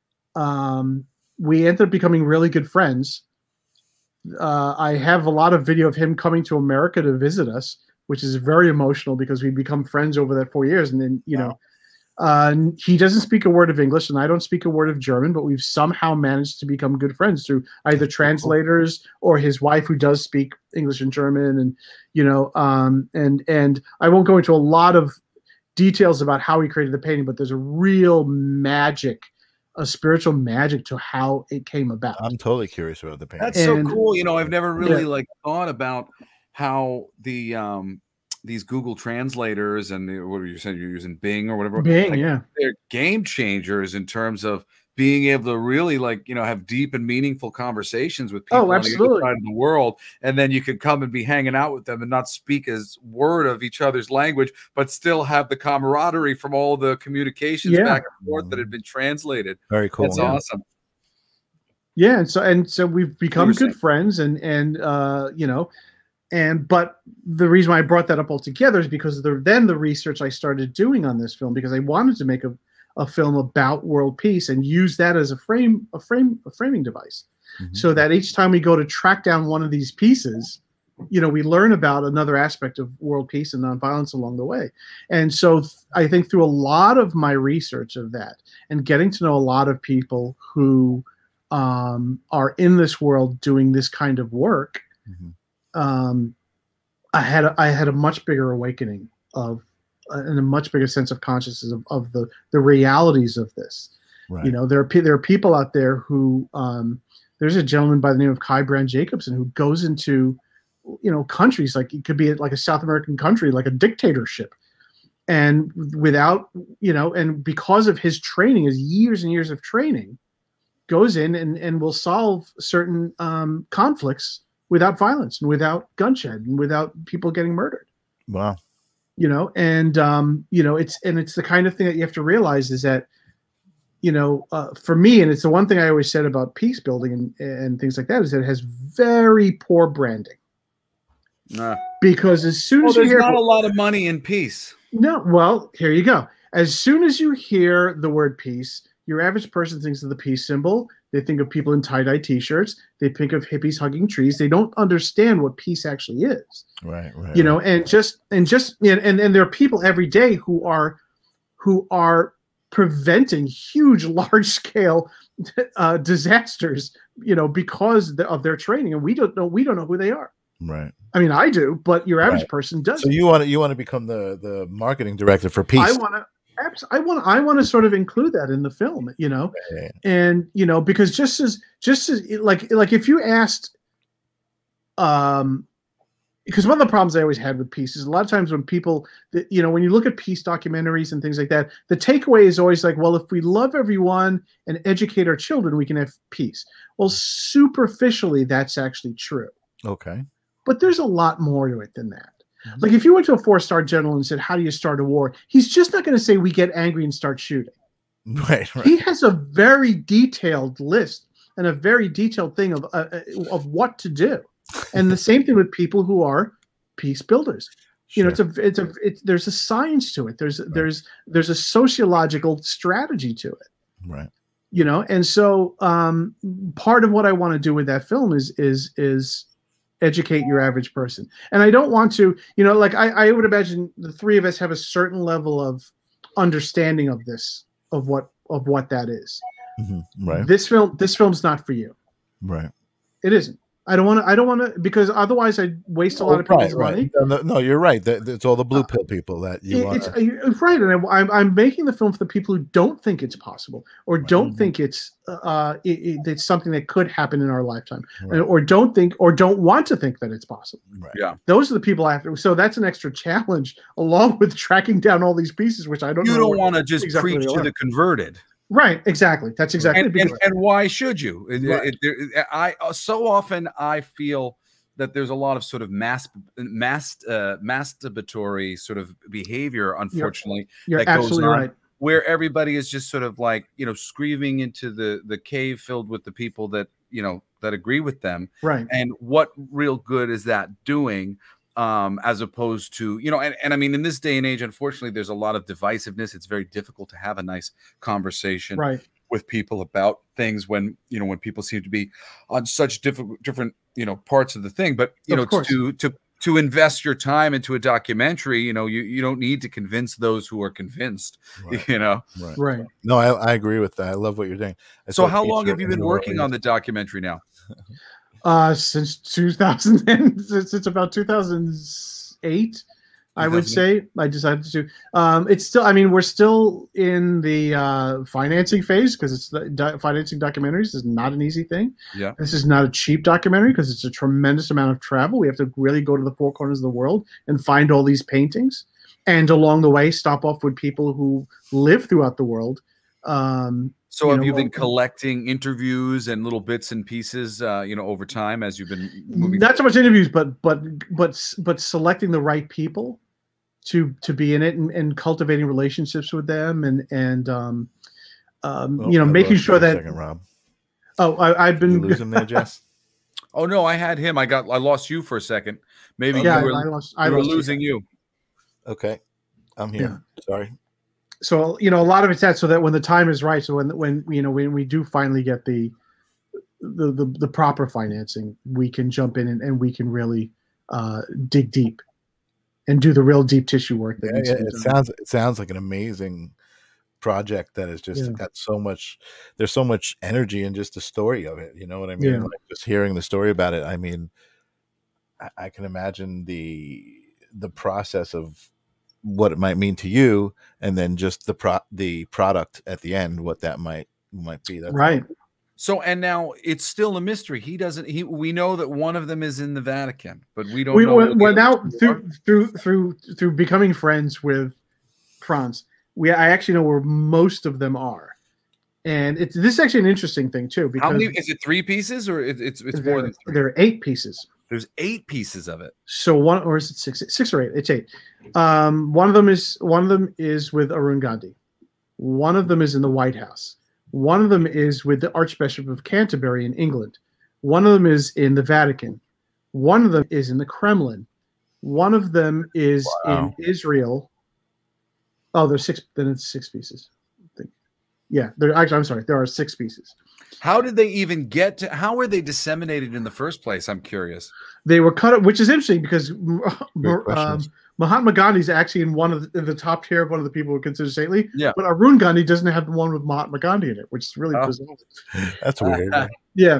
we ended up becoming really good friends. I have a lot of video of him coming to America to visit us, which is very emotional because we become friends over that 4 years. And then, you know, he doesn't speak a word of English, and I don't speak a word of German, but we've somehow managed to become good friends through either translators or his wife, who does speak English and German. And, you know, and I won't go into a lot of details about how he created the painting, but there's a real magic, a spiritual magic to how it came about. I'm totally curious about the painting. That's so cool. You know, I've never really like thought about how these Google translators and what are you saying? You're using Bing or whatever. Bing, like, yeah. They're game changers in terms of being able to really, like, you know, have deep and meaningful conversations with people on the other side of the world. And then you could come and be hanging out with them and not speak as word of each other's language, but still have the camaraderie from all the communications back and forth that had been translated. Very cool. That's awesome. Yeah. And so we've become good friends, and you know, but the reason why I brought that up altogether is because then the research I started doing on this film, because I wanted to make a film about world peace and use that as a framing device, so that each time we go to track down one of these pieces, we learn about another aspect of world peace and nonviolence along the way. And so I think through a lot of my research of that and getting to know a lot of people who are in this world doing this kind of work, I had a much bigger awakening of and a much bigger sense of consciousness of the realities of this. Right. There are people out there who there's a gentleman by the name of Kai Brand Jacobson who goes into countries, like it could be like a South American country, like a dictatorship, and without and because of his training, his years and years of training, goes in and will solve certain conflicts without violence and without gunshot and without people getting murdered. Wow. It's the kind of thing that you have to realize is that, for me, and it's the one thing I always said about peace building and things like that, is that it has very poor branding. Because as soon as you hear, there's not a lot of money in peace. No, well, here you go. As soon as you hear the word peace, your average person thinks of the peace symbol. They think of people in tie-dye t-shirts. They think of hippies hugging trees. They don't understand what peace actually is. Right. And there are people every day who are preventing huge, large-scale disasters, because of their training, and we don't know who they are. Right. I mean, I do, but your average person doesn't. So you want to become the marketing director for peace? I want to sort of include that in the film, and because just as like if you asked, because one of the problems I always had with peace is a lot of times when people, when you look at peace documentaries and things like that, the takeaway is always like, well, if we love everyone and educate our children, we can have peace. Well, superficially, that's actually true. Okay. But there's a lot more to it than that. Like if you went to a 4-star general and said, how do you start a war? He's just not going to say we get angry and start shooting. Right. He has a very detailed list and a very detailed thing of what to do. And the same thing with people who are peace builders. Sure. There's a science to it. There's a sociological strategy to it. Right. And so part of what I want to do with that film is educate your average person. And I don't want to, like I would imagine the three of us have a certain level of understanding of this, of what that is. Right. This film's not for you. Right. It isn't. I don't want to, because otherwise I'd waste a lot of people's money. No, you're right. It's all the blue pill people that you want. It's right, and I'm making the film for the people who don't think it's possible, or don't think it's something that could happen in our lifetime, or don't want to think that it's possible. Right. Yeah, those are the people after. So that's an extra challenge, along with tracking down all these pieces, which I don't. You know don't want to just preach to the converted. Right, exactly. That's exactly. And why should you? So often I feel that there's a lot of sort of masturbatory sort of behavior, unfortunately, you're that goes on, right. Where everybody is just sort of like, screaming into the cave filled with the people that, that agree with them. Right. And what real good is that doing? As opposed to, and I mean, in this day and age, unfortunately, there's a lot of divisiveness. It's very difficult to have a nice conversation with people about things when people seem to be on such different parts of the thing. But to invest your time into a documentary, you don't need to convince those who are convinced. Right. No, I agree with that. I love what you're doing. So how long have you been working on the documentary now? Since 2000, since about 2008, I would say. I decided to. It's still. I mean, we're still in the financing phase, because it's financing documentaries is not an easy thing. Yeah, this is not a cheap documentary, because it's a tremendous amount of travel. We have to really go to the four corners of the world and find all these paintings, and along the way, stop off with people who live throughout the world. So have you been collecting interviews and little bits and pieces, over time as you've been moving? Not so much interviews, but selecting the right people to be in it, and cultivating relationships with them, and making sure that. Second, Rob. I've been losing there, Jess. Oh no, I had him. I lost you for a second. Maybe I were losing you. Okay, I'm here. Yeah. Sorry. So a lot of it's that, so that when the time is right, so when we do finally get the proper financing, we can jump in and we can really dig deep and do the real deep tissue work. That needs to be done. It sounds like an amazing project that has just got so much. There's so much energy in just the story of it. You know what I mean? Yeah. Like just hearing the story about it. I mean, I can imagine the process of what it might mean to you, and then just the product at the end, what that might be. That's right. So, and now it's still a mystery. We know that one of them is in the Vatican, but we don't know. Well, now through becoming friends with Franz, I actually know where most of them are. And this is actually an interesting thing too. Because how many is it? 3 pieces, or it's more than 3? There are 8 pieces. There's 8 pieces of it. So one, or is it 6? 6 or 8? It's 8. One of them is with Arun Gandhi. One of them is in the White House. One of them is with the Archbishop of Canterbury in England. One of them is in the Vatican. One of them is in the Kremlin. One of them is in Israel. Oh, there's 6. Then it's 6 pieces. I think. Yeah, I'm sorry. There are 6 pieces. How did they even get to? How were they disseminated in the first place? I'm curious. They were cut up, which is interesting because Mahatma Gandhi is actually in the top tier of one of the people who are considered saintly. Yeah. But Arun Gandhi doesn't have the one with Mahatma Gandhi in it, which is really bizarre. That's weird. Yeah.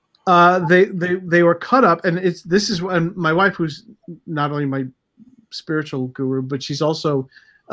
They were cut up, and this is when my wife, who's not only my spiritual guru, but she's also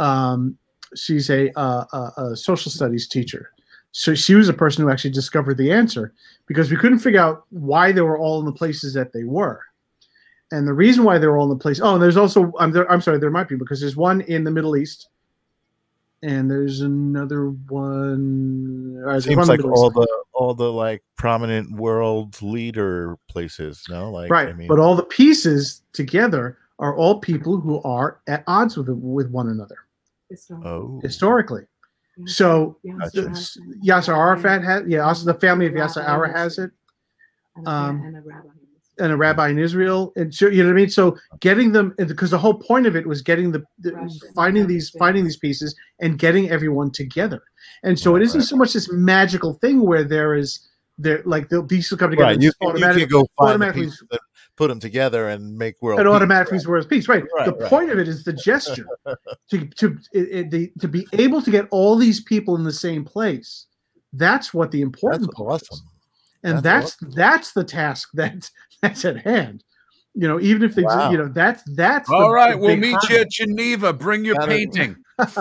she's a social studies teacher. So she was a person who actually discovered the answer, because we couldn't figure out why they were all in the places that they were. And the reason why they were all in the place. Oh, and there's also, I'm sorry, there might be, because there's one in the Middle East, and there's another one. Seems like all the like prominent world leader places, no? Like, right. I mean, but all the pieces together are all people who are at odds with one another. Historically. So Yasser Arafat also the family of Yasser Arafat has it, and a rabbi in Israel, and so, you know what I mean. So getting them, because the whole point of it was getting finding these pieces and getting everyone together. And so it isn't so much this magical thing where like the pieces come together. Right, you can go find the pieces, put them together and make world. And peace. automatically world peace. Right. The point of it is the gesture to be able to get all these people in the same place. That's what the important part is. And that's the task that's at hand. You know, even if they that's all right. We'll meet you at Geneva. Bring your painting.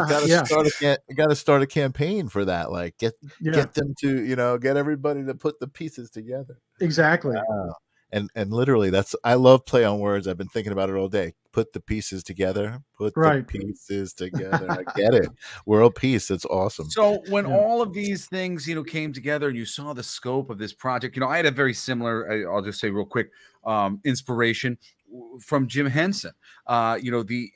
Gotta start a campaign for that. Like get them to, get everybody to put the pieces together. Exactly. And literally I love play on words. I've been thinking about it all day. Put the pieces together. The pieces together. I get it. World peace. It's awesome. So when all of these things, came together and you saw the scope of this project, I had a very similar, I'll just say real quick, inspiration from Jim Henson. The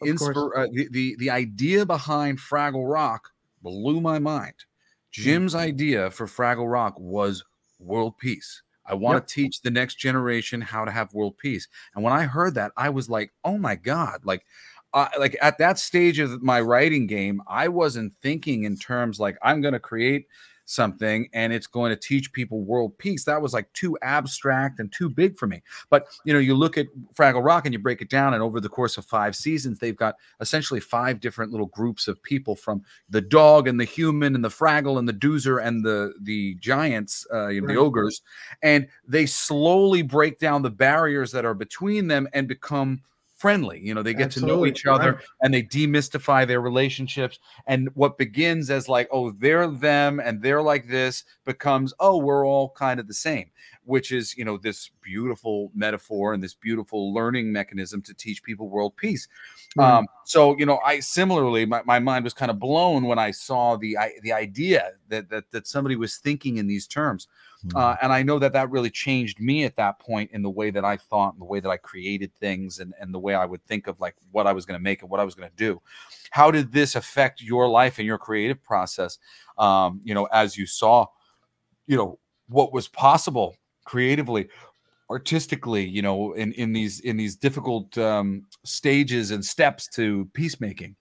idea behind Fraggle Rock blew my mind. Jim's idea for Fraggle Rock was world peace. I want to teach the next generation how to have world peace. And when I heard that, I was like, oh my God, like at that stage of my writing game, I wasn't thinking in terms like I'm going to create something and it's going to teach people world peace. That was like too abstract and too big for me. But you look at Fraggle Rock and you break it down, and over the course of 5 seasons, they've got essentially 5 different little groups of people, from the dog and the human and the Fraggle and the Doozer and the giants, the ogres, and they slowly break down the barriers that are between them and become friendly. They get to know each other, and they demystify their relationships. And what begins as like, oh, they're them and they're like this, becomes, oh, we're all kind of the same, which is, this beautiful metaphor and this beautiful learning mechanism to teach people world peace. So, I similarly, my mind was kind of blown when I saw the idea that somebody was thinking in these terms. And I know that really changed me at that point in the way that I thought and the way that I created things and the way I would think of like what I was going to make and what I was going to do. How did this affect your life and your creative process? As you saw, what was possible creatively, artistically, in these difficult stages and steps to peacemaking.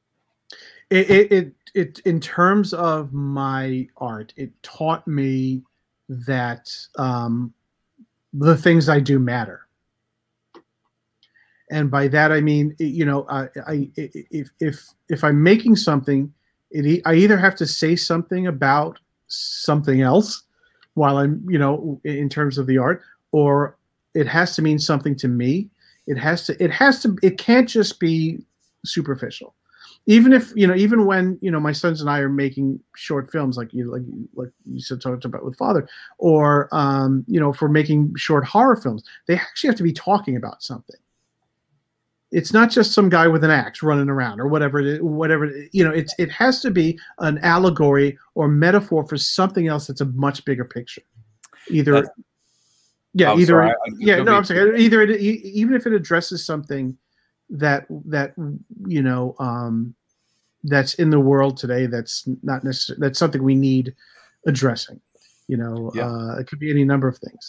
It in terms of my art, it taught me that the things I do matter. And by that I mean, if I'm making something, I either have to say something about something else while I'm, in terms of the art, or it has to mean something to me. It can't just be superficial. Even if, even when, my sons and I are making short films, like you said, talked about with Father, or, if we're making short horror films, they actually have to be talking about something. It's not just some guy with an axe running around or whatever. It has to be an allegory or metaphor for something else that's a much bigger picture. Either I'm saying even if it addresses something that that's in the world today, that's not necessarily, that's something we need addressing. It could be any number of things.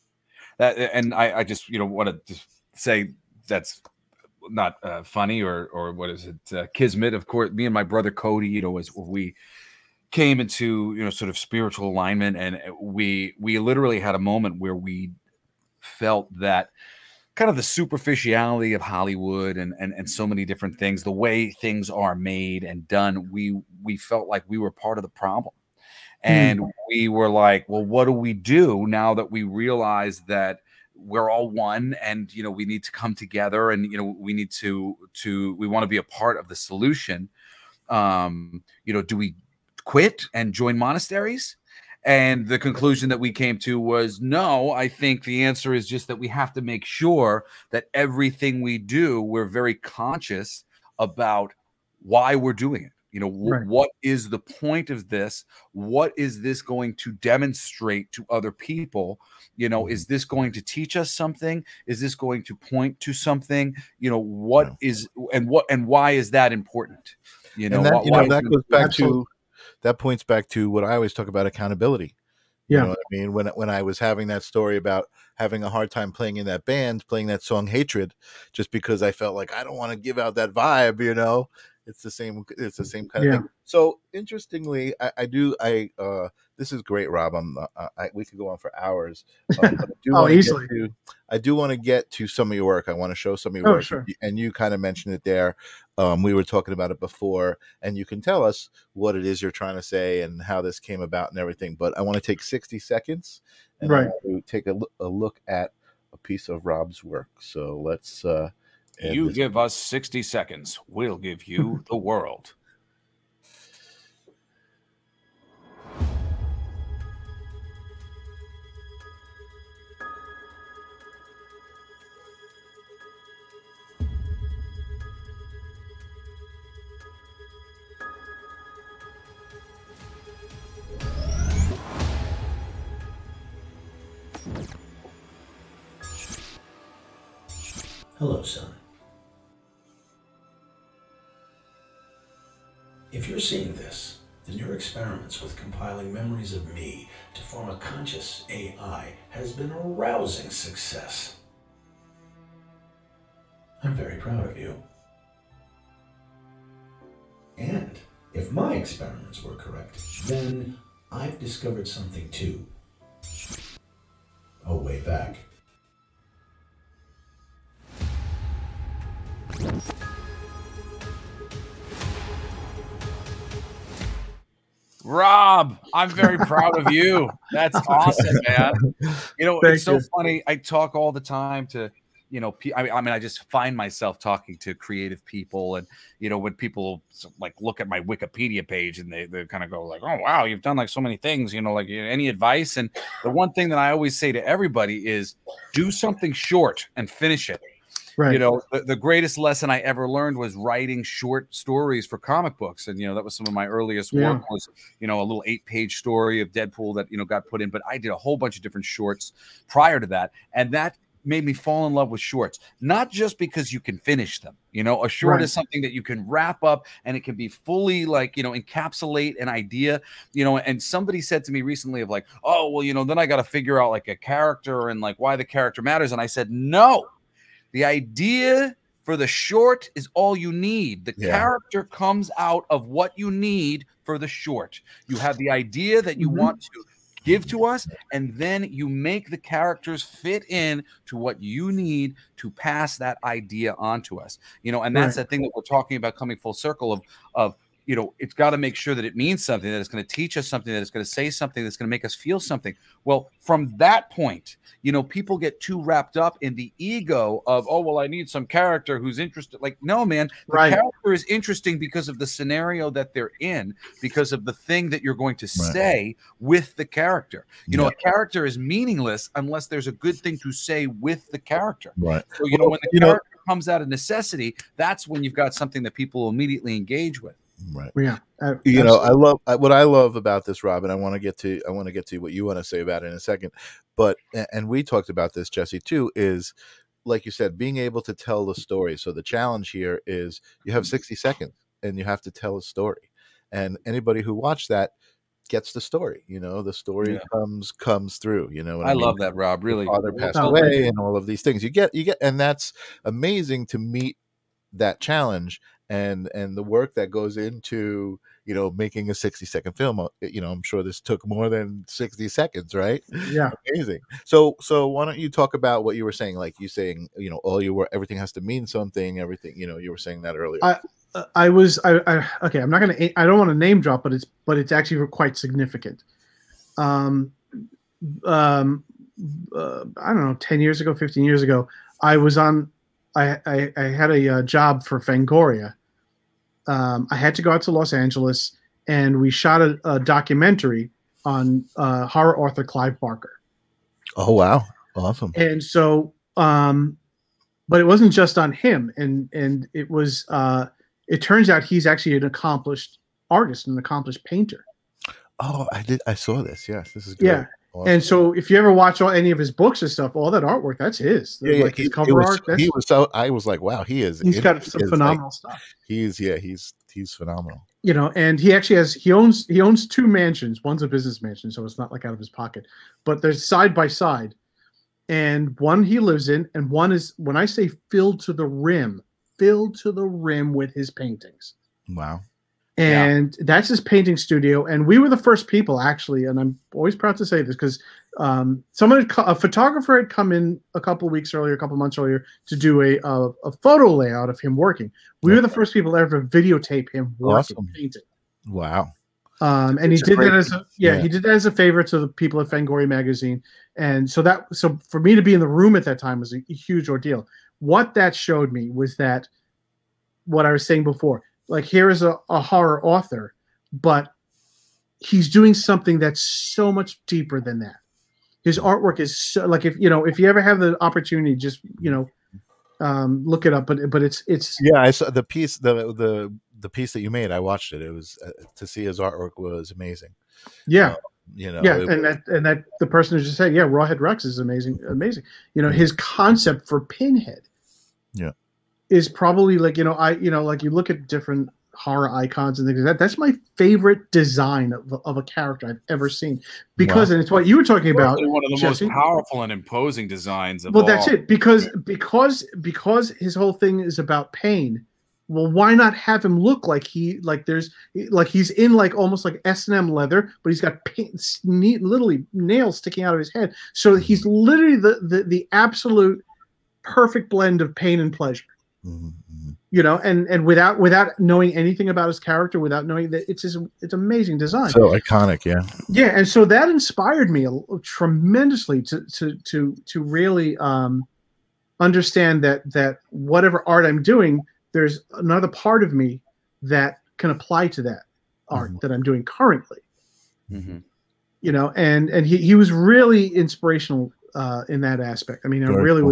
And I just want to say that's not funny or what is it, kismet. Of course, me and my brother Cody, as we came into sort of spiritual alignment, and we literally had a moment where we felt that kind of the superficiality of Hollywood and so many different things, the way things are made and done, we felt like we were part of the problem. And we were like, well, what do we do now that we realize that we're all one, and we need to come together, and we need to we want to be a part of the solution. Do we quit and join monasteries? And the conclusion that we came to was no. I think the answer is just that we have to make sure that everything we do, we're very conscious about why we're doing it. Right. What is the point of this? What is this going to demonstrate to other people? Is this going to teach us something? Is this going to point to something? What is, and why is that important? That goes back to, that points back to what I always talk about, accountability. You know what I mean? When I was having that story about having a hard time playing in that band, playing that song Hatred, just because I felt like I don't want to give out that vibe, it's the same kind of thing. So interestingly, this is great, Rob. We could go on for hours. But I do want to get to some of your work. I want to show some of your work. Sure. And you kind of mentioned it there. We were talking about it before, and you can tell us what it is you're trying to say and how this came about and everything. But I want to take 60 seconds and I want to take a look at a piece of Rob's work. So let's you give us 60 seconds. We'll give you the world. Hello, son. If you're seeing this, then your experiments with compiling memories of me to form a conscious AI has been a rousing success. I'm very proud of you. And if my experiments were correct, then I've discovered something too. Oh, way back. Rob, I'm very proud of you. That's awesome, man. It's so funny. I talk all the time to, I just find myself talking to creative people, and, when people like look at my Wikipedia page and they kind of go like, oh, wow, you've done like so many things, like any advice. And the one thing that I always say to everybody is do something short and finish it. Right. The greatest lesson I ever learned was writing short stories for comic books. And, that was some of my earliest work was, a little 8-page story of Deadpool that, got put in. But I did a whole bunch of different shorts prior to that. And that made me fall in love with shorts, not just because you can finish them. A short is something that you can wrap up, and it can be fully encapsulate an idea, and somebody said to me recently of like, oh, well, then I got to figure out like a character and like why the character matters. And I said, no. The idea for the short is all you need. The character comes out of what you need for the short. You have the idea that you want to give to us, and then you make the characters fit in to what you need to pass that idea on to us. You know, and that's the thing that we're talking about, coming full circle of you know, it's got to make sure that it means something, that it's going to teach us something, that it's going to say something, that's going to make us feel something. Well, from that point, you know, people get too wrapped up in the ego of, oh, well, I need some character who's interested. Like, no, man, the character is interesting because of the scenario that they're in, because of the thing that you're going to say with the character. You know, a character is meaningless unless there's a good thing to say with the character. Right. So, you know, when the character comes out of necessity, that's when you've got something that people will immediately engage with. Right. Yeah. You know, what I love about this, Rob, and I want to get to what you want to say about it in a second. But, and we talked about this, Jesse, too, is, like you said, being able to tell the story. So the challenge here is you have 60 seconds and you have to tell a story. And anybody who watched that gets the story. You know, the story comes through. You know what I mean? love that, Rob. Really, father passed away and all of these things. You get, and that's amazing to meet that challenge and the work that goes into, you know, making a 60-second film. You know, I'm sure this took more than 60 seconds, right? Yeah. Amazing. So why don't you talk about what you were saying? Like you saying, you know, everything has to mean something. Everything, you know, you were saying that earlier. Okay, I'm not gonna. I don't want to name drop, but it's actually quite significant. I don't know, 10 years ago, 15 years ago, I had a job for Fangoria. I had to go out to Los Angeles, and we shot a documentary on horror author Clive Barker. Oh wow, awesome! And so, but it wasn't just on him, and it was. It turns out he's actually an accomplished artist, an accomplished painter. Oh, I saw this. Yes, this is great. Yeah. Awesome. And so, if you ever watch any of his books and stuff, all that artwork, that's his. Like his cover art. I was like, wow, he's got some phenomenal stuff. He's phenomenal. You know, and he actually he owns two mansions. One's a business mansion, so it's not like out of his pocket, but they're side by side. And one he lives in, and one is, when I say filled to the rim with his paintings. Wow. And that's his painting studio. And we were the first people, actually, and I'm always proud to say this, because a photographer had come in a couple months earlier to do a photo layout of him working. We were the first people to ever videotape him working, painting. Wow. And he did that he did that as a favor to the people at Fangoria magazine. And so for me to be in the room at that time was a huge ordeal. What that showed me was that, what I was saying before, like, here is a horror author, but he's doing something that's so much deeper than that. His artwork is so, like, if you ever have the opportunity, just, look it up. But it's yeah. I saw the piece, the piece that you made. I watched it. It was to see his artwork was amazing. Yeah. And that the person who just said, yeah, Rawhead Rex is amazing. You know, his concept for Pinhead. Yeah. Is probably, like, like, you look at different horror icons and things like that. That's my favorite design of a character I've ever seen, because and it's what you were talking about. One of the Jesse, most powerful and imposing designs of all. Well, that's it, because his whole thing is about pain. Well, why not have him look like he's in, like, almost like S&M leather, but he's got literally nails sticking out of his head. So he's literally the absolute perfect blend of pain and pleasure. Mm-hmm. You know, and without knowing anything about his character, without knowing that, it's amazing design. So iconic, yeah. Yeah, and so that inspired me tremendously to really understand that whatever art I'm doing, there's another part of me that can apply to that art that I'm doing currently. Mm-hmm. You know, and he was really inspirational in that aspect. I mean, I really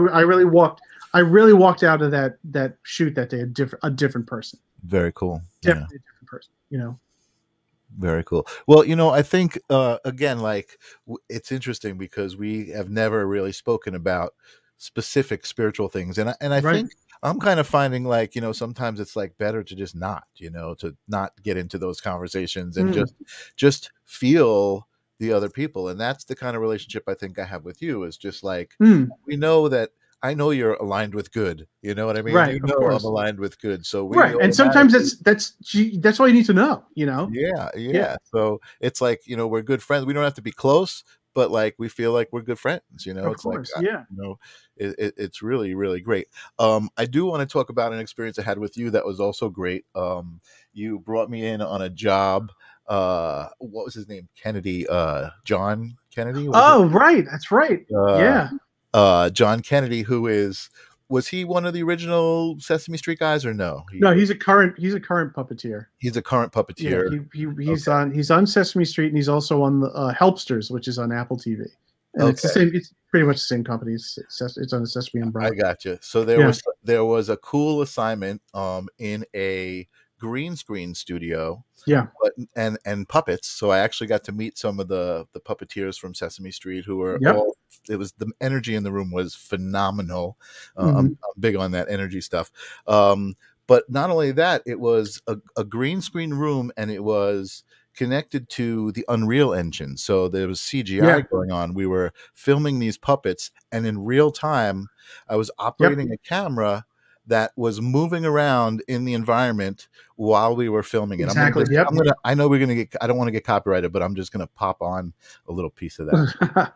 walked out of that shoot that day a different person. Very cool. Definitely a different person, you know. Very cool. Well, you know, I think again, like, it's interesting because we have never really spoken about specific spiritual things, and I think I'm kind of finding, like, you know, sometimes it's like better to just not, to not get into those conversations and just feel the other people. And that's the kind of relationship I think I have with you, is just like, we know that I know you're aligned with good. You know what I mean? Right, You of know course. I'm aligned with good. So we Right, and sometimes that's all you need to know. You know? yeah. So it's like, you know, we're good friends. We don't have to be close, but like we feel like we're good friends. You know, Of it's course, like yeah. you know, it's really really great. I do want to talk about an experience I had with you that was also great. You brought me in on a job. What was his name? Kennedy. John Kennedy. Oh, right, that's right. Yeah. John Kennedy, was he one of the original Sesame Street guys or no? No, he's a current puppeteer. He's a current puppeteer. Yeah, he's on Sesame Street, and he's also on the Helpsters, which is on Apple TV. And it's the same. It's pretty much the same company. It's on the Sesame umbrella. I got you. So there was a cool assignment in a green screen studio. Yeah. And puppets. So I actually got to meet some of the puppeteers from Sesame Street who were it was the energy in the room was phenomenal. I'm big on that energy stuff. But not only that, it was a green screen room, and it was connected to the Unreal Engine. So there was CGI going on. We were filming these puppets, and in real time, I was operating a camera that was moving around in the environment while we were filming it. Exactly. I know we're gonna get. I don't want to get copyrighted, but I'm just gonna pop on a little piece of that.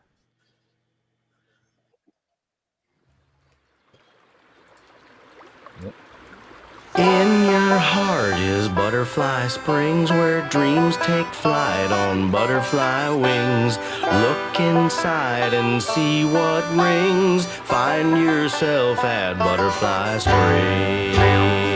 In your heart is Butterfly Springs, where dreams take flight on butterfly wings. Look inside and see what rings. Find yourself at Butterfly Springs.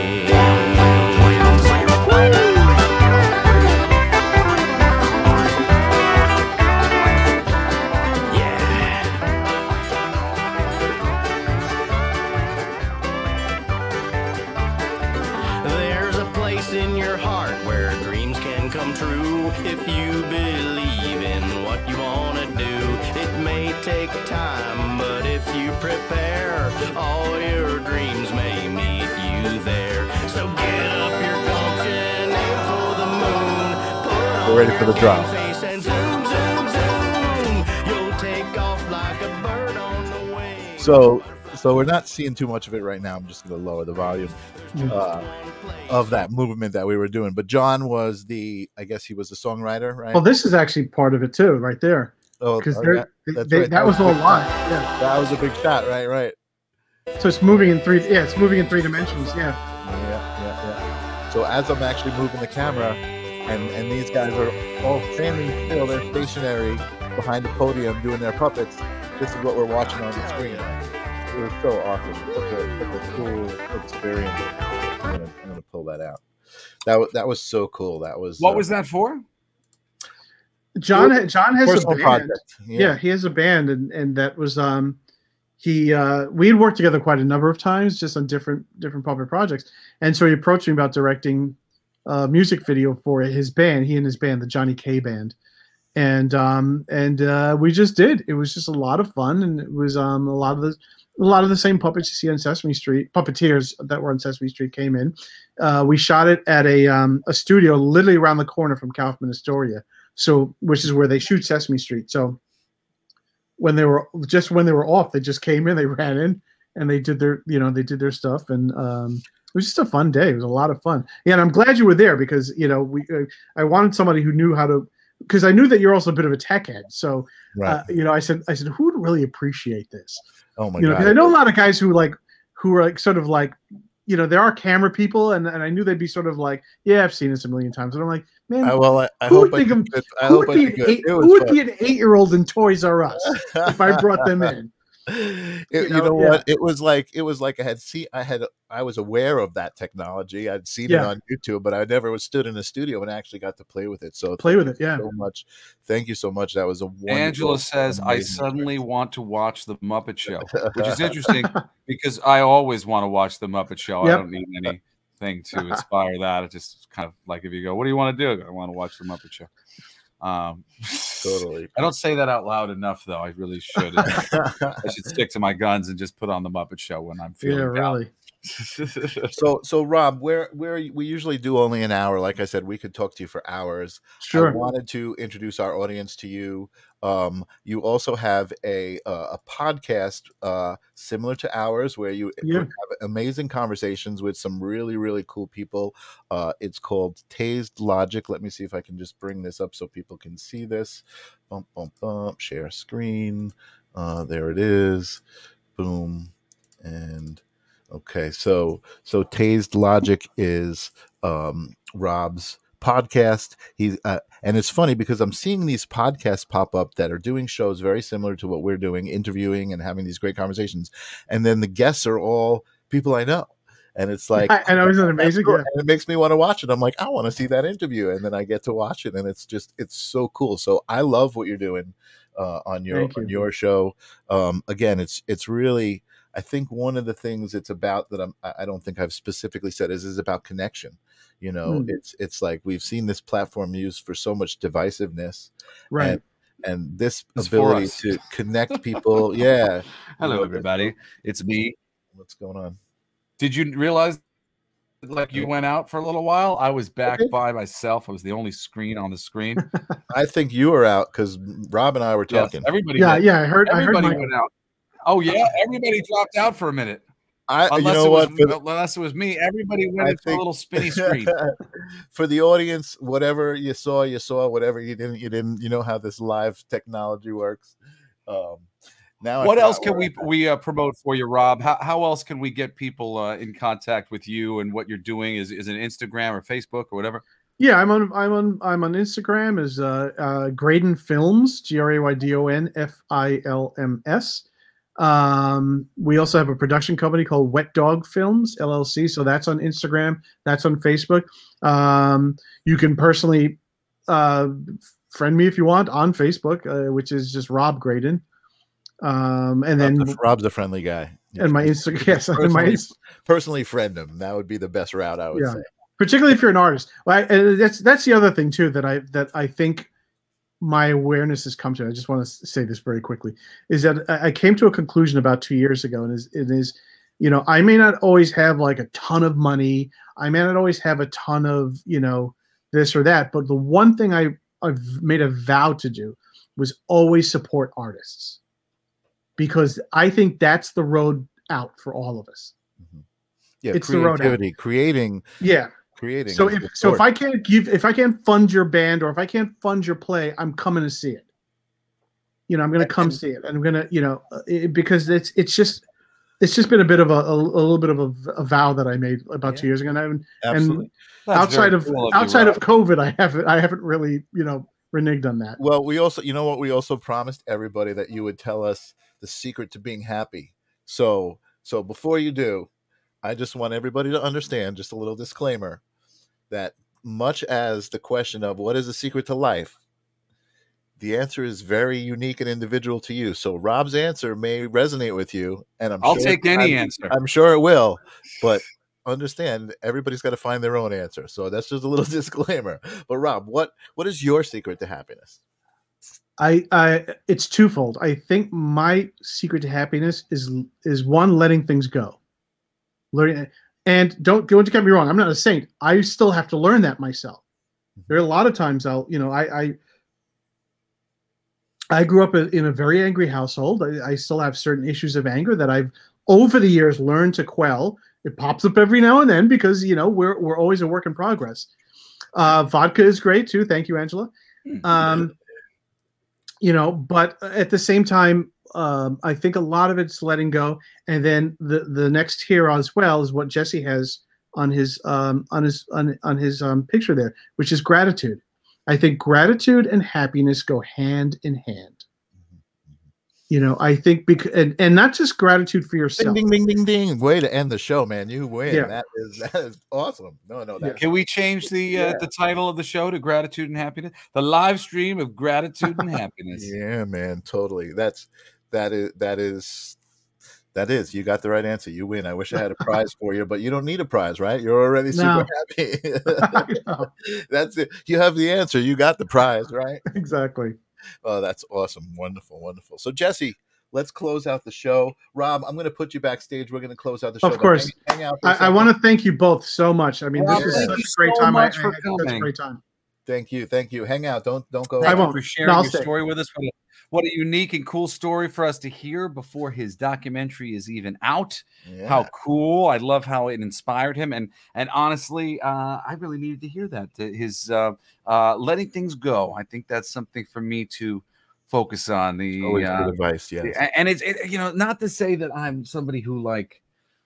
In your heart where dreams can come true, if you believe in what you want to do. It may take time, but if you prepare, all your dreams may meet you there. So get up your gumption, aim for the moon, We're ready for the drop. face and zoom, zoom, zoom. You'll take off like a bird on the wing. So we're not seeing too much of it right now. I'm just going to lower the volume of that movement that we were doing. But John was I guess he was the songwriter, right? Well, this is actually part of it too, right there. Because that was all live. Yeah, that was a big shot, right. So it's moving in three. Yeah, it's moving in 3 dimensions. Yeah. So as I'm actually moving the camera, and these guys are all standing still, they're stationary behind the podium doing their puppets. This is what we're watching on the screen. It was so awesome. Such a cool experience. I'm gonna pull that out. That was so cool. That was what was that for? John has a band. Project. Yeah, he has a band, and that was we had worked together quite a number of times, just on different puppet projects. And so he approached me about directing a music video for his band. He and his band, the Johnny K Band. And we just did. It was just a lot of fun, and it was a lot of the same puppets you see on Sesame Street, puppeteers that were on Sesame Street came in. We shot it at a studio literally around the corner from Kaufman Astoria, which is where they shoot Sesame Street. So when they were off, they just came in, they ran in, and they did their stuff, and it was just a fun day. It was a lot of fun. Yeah, and I'm glad you were there because I wanted somebody who knew how to. Because I knew that you're also a bit of a tech head, so I said, who would really appreciate this? Oh my god! Because I know a lot of guys who are sort of like, there are camera people, and I knew they'd be sort of like, yeah, I've seen this a million times, and I'm like, man, I hope I did good. Who would be an 8-year-old in Toys R Us if I brought them in? What it was like I was aware of that technology. I'd seen it on YouTube, but I never stood in a studio and actually got to play with it. So so much. Thank you so much. That was a wonderful. Angela says, I suddenly want to watch the Muppet Show, which is interesting because I always want to watch the Muppet Show. Yep. I don't need anything to inspire that. It's just kind of like if you go, what do you want to do? I want to watch the Muppet Show. Totally. I don't say that out loud enough, though. I really should. I should stick to my guns and just put on the Muppet Show when I'm feeling down. Really. So Rob, where we usually do only an hour. Like I said, we could talk to you for hours. Sure. I wanted to introduce our audience to you. You also have a podcast similar to ours, where you have amazing conversations with some really, really cool people. It's called Tased Logic. Let me see if I can just bring this up so people can see this. Bump, bump, bump. Share screen. There it is. Boom. And okay, so Tased Logic is Rob's podcast. He's and it's funny because I'm seeing these podcasts pop up that are doing shows very similar to what we're doing, interviewing and having these great conversations, and then the guests are all people I know. And it's like, I know, isn't it amazing? Cool. Yeah. And it makes me want to watch it. I'm like, I want to see that interview, and then I get to watch it, and it's so cool. So I love what you're doing on your show. Again, it's really, I think one of the things it's about that I don't think I've specifically said is about connection. You know, it's like we've seen this platform used for so much divisiveness, right? And this ability to connect people. Yeah. Hello, everybody. It's me. What's going on? Did you realize, like, you went out for a little while? I was back by myself. I was the only screen on the screen. I think you were out because Rob and I were talking. Yes, everybody. Yeah. I heard. Everybody went out. Oh yeah, everybody dropped out for a minute. Unless it was me, everybody went into a little spinny screen. For the audience, whatever you saw. Whatever you didn't. You know how this live technology works. Now, what else can we promote for you, Rob? How else can we get people in contact with you and what you're doing? Is it Instagram or Facebook or whatever? Yeah, I'm on Instagram as Graydon Films, GraydonFilms. We also have a production company called Wet Dog Films LLC. So that's on Instagram. That's on Facebook. You can personally friend me if you want on Facebook, which is just Rob Graydon. And then Rob's a friendly guy. And my Instagram, yes, personally friend him. That would be the best route, I would say. Particularly if you're an artist. Well, that's the other thing too that I think my awareness has come to. I just want to say this very quickly: is that I came to a conclusion about 2 years ago, and it is, you know, I may not always have like a ton of money. I may not always have a ton of, you know, this or that. But the one thing I've made a vow to do was always support artists, because I think that's the road out for all of us. Mm-hmm. Yeah, it's the road out. Creating. Yeah. Creating. So if I can't fund your band, or if I can't fund your play, I'm coming to see it. You know, I'm going to come see it, and I'm going to, you know, because it's just been a bit of a little bit of a vow that I made about 2 years ago, and outside of COVID, I haven't really, you know, reneged on that. Well, we also promised everybody that you would tell us the secret to being happy. So before you do, I just want everybody to understand, just a little disclaimer, that much as the question of what is the secret to life, the answer is very unique and individual to you. So Rob's answer may resonate with you, and I'll take any answer. I'm sure it will, but understand everybody's got to find their own answer. So that's just a little disclaimer. But Rob, what is your secret to happiness? It's twofold. I think my secret to happiness is one, letting things go. Learning, and don't get me wrong, I'm not a saint. I still have to learn that myself. There are a lot of times I grew up in a very angry household. I still have certain issues of anger that I've over the years learned to quell. It pops up every now and then because, you know, we're always a work in progress. Vodka is great too. Thank you, Angela. You know, but at the same time, I think a lot of it's letting go, and then the next tier as well is what Jesse has on his picture there, which is gratitude. I think gratitude and happiness go hand in hand. You know, I think and not just gratitude for yourself. Ding, ding, ding, ding, ding. Way to end the show, man. You win. Yeah. That is awesome. No. Can we change the title of the show to Gratitude and Happiness? The live stream of Gratitude and Happiness. Yeah, man. Totally. That is. You got the right answer. You win. I wish I had a prize for you, but you don't need a prize, right? You're already super happy. That's it. You have the answer. You got the prize, right? Exactly. Oh, that's awesome. Wonderful, wonderful. So, Jesse, let's close out the show. Rob, I'm going to put you backstage. We're going to close out the show. Of course. Hang out for a I want to thank you both so much. I mean, Rob, this was thank such you a great so time. much I for had such a coming. great time. Thank you. Hang out. Don't go. Thank you won't. for No, sharing I'll your stay. story with us. What a unique and cool story for us to hear before his documentary is even out. Yeah. How cool. I love how it inspired him. And honestly, I really needed to hear that. His letting things go. I think that's something for me to focus on. Always good advice, yes. And it's you know, not to say that I'm somebody who, like,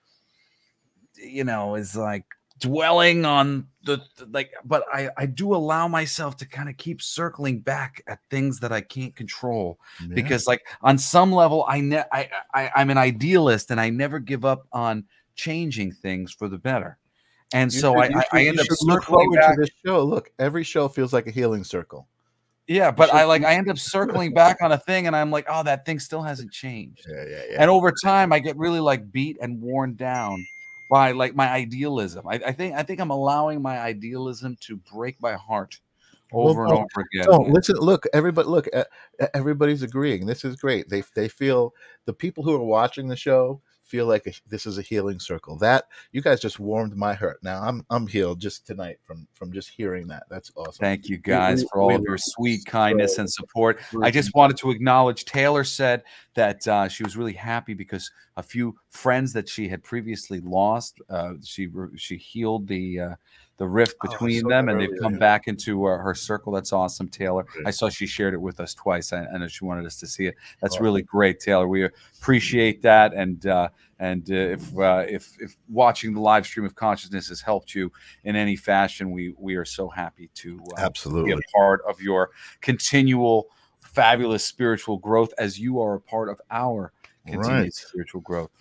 you know, is like dwelling on the like, but I do allow myself to kind of keep circling back at things that I can't control, because like on some level I'm an idealist and I never give up on changing things for the better. And so I end up circling back to this show. Look, every show feels like a healing circle. Yeah, but I end up circling back on a thing, and I'm like, oh, that thing still hasn't changed. Yeah. And over time, I get really like beat and worn down by like my idealism. I think I'm allowing my idealism to break my heart over and over again. Listen, look, everybody's agreeing. This is great. They feel, the people who are watching the show feel like this is a healing circle. That, you guys just warmed my heart. Now I'm healed just tonight from just hearing that. That's awesome. Thank you guys for all of your sweet kindness and support. I just wanted to acknowledge, Taylor said that she was really happy because a few friends that she had previously lost, she healed the rift between them, and they've come back into her circle. That's awesome, Taylor. I saw she shared it with us twice. I know she wanted us to see it. That's really great, Taylor. We appreciate that. And if watching the live stream of consciousness has helped you in any fashion, we are so happy to absolutely be a part of your continual fabulous spiritual growth, as you are a part of our continued spiritual growth.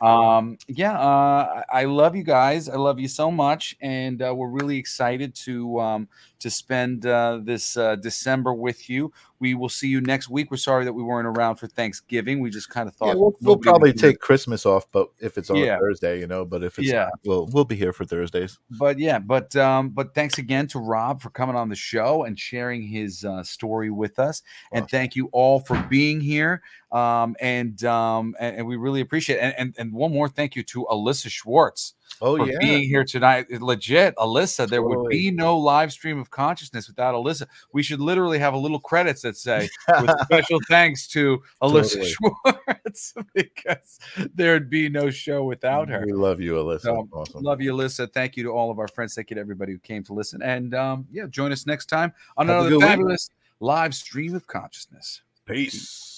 I love you guys. I love you so much, and we're really excited to spend this December with you. We will see you next week. We're sorry that we weren't around for Thanksgiving. We just kind of thought we'll probably take Christmas off, but if it's on Thursday, you know. But if it's we'll be here for Thursdays. But thanks again to Rob for coming on the show and sharing his story with us. And thank you all for being here. And we really appreciate it. And one more thank you to Alyssa Schwartz for being here tonight. Legit, Alyssa, there would be no live stream of consciousness without Alyssa. We should literally have a little credits that say with special thanks to Alyssa Schwartz, because there'd be no show without her. We love you, Alyssa. So, awesome. Love you, Alyssa. Thank you to all of our friends. Thank you to everybody who came to listen. And join us next time on another fabulous live stream of consciousness. Peace.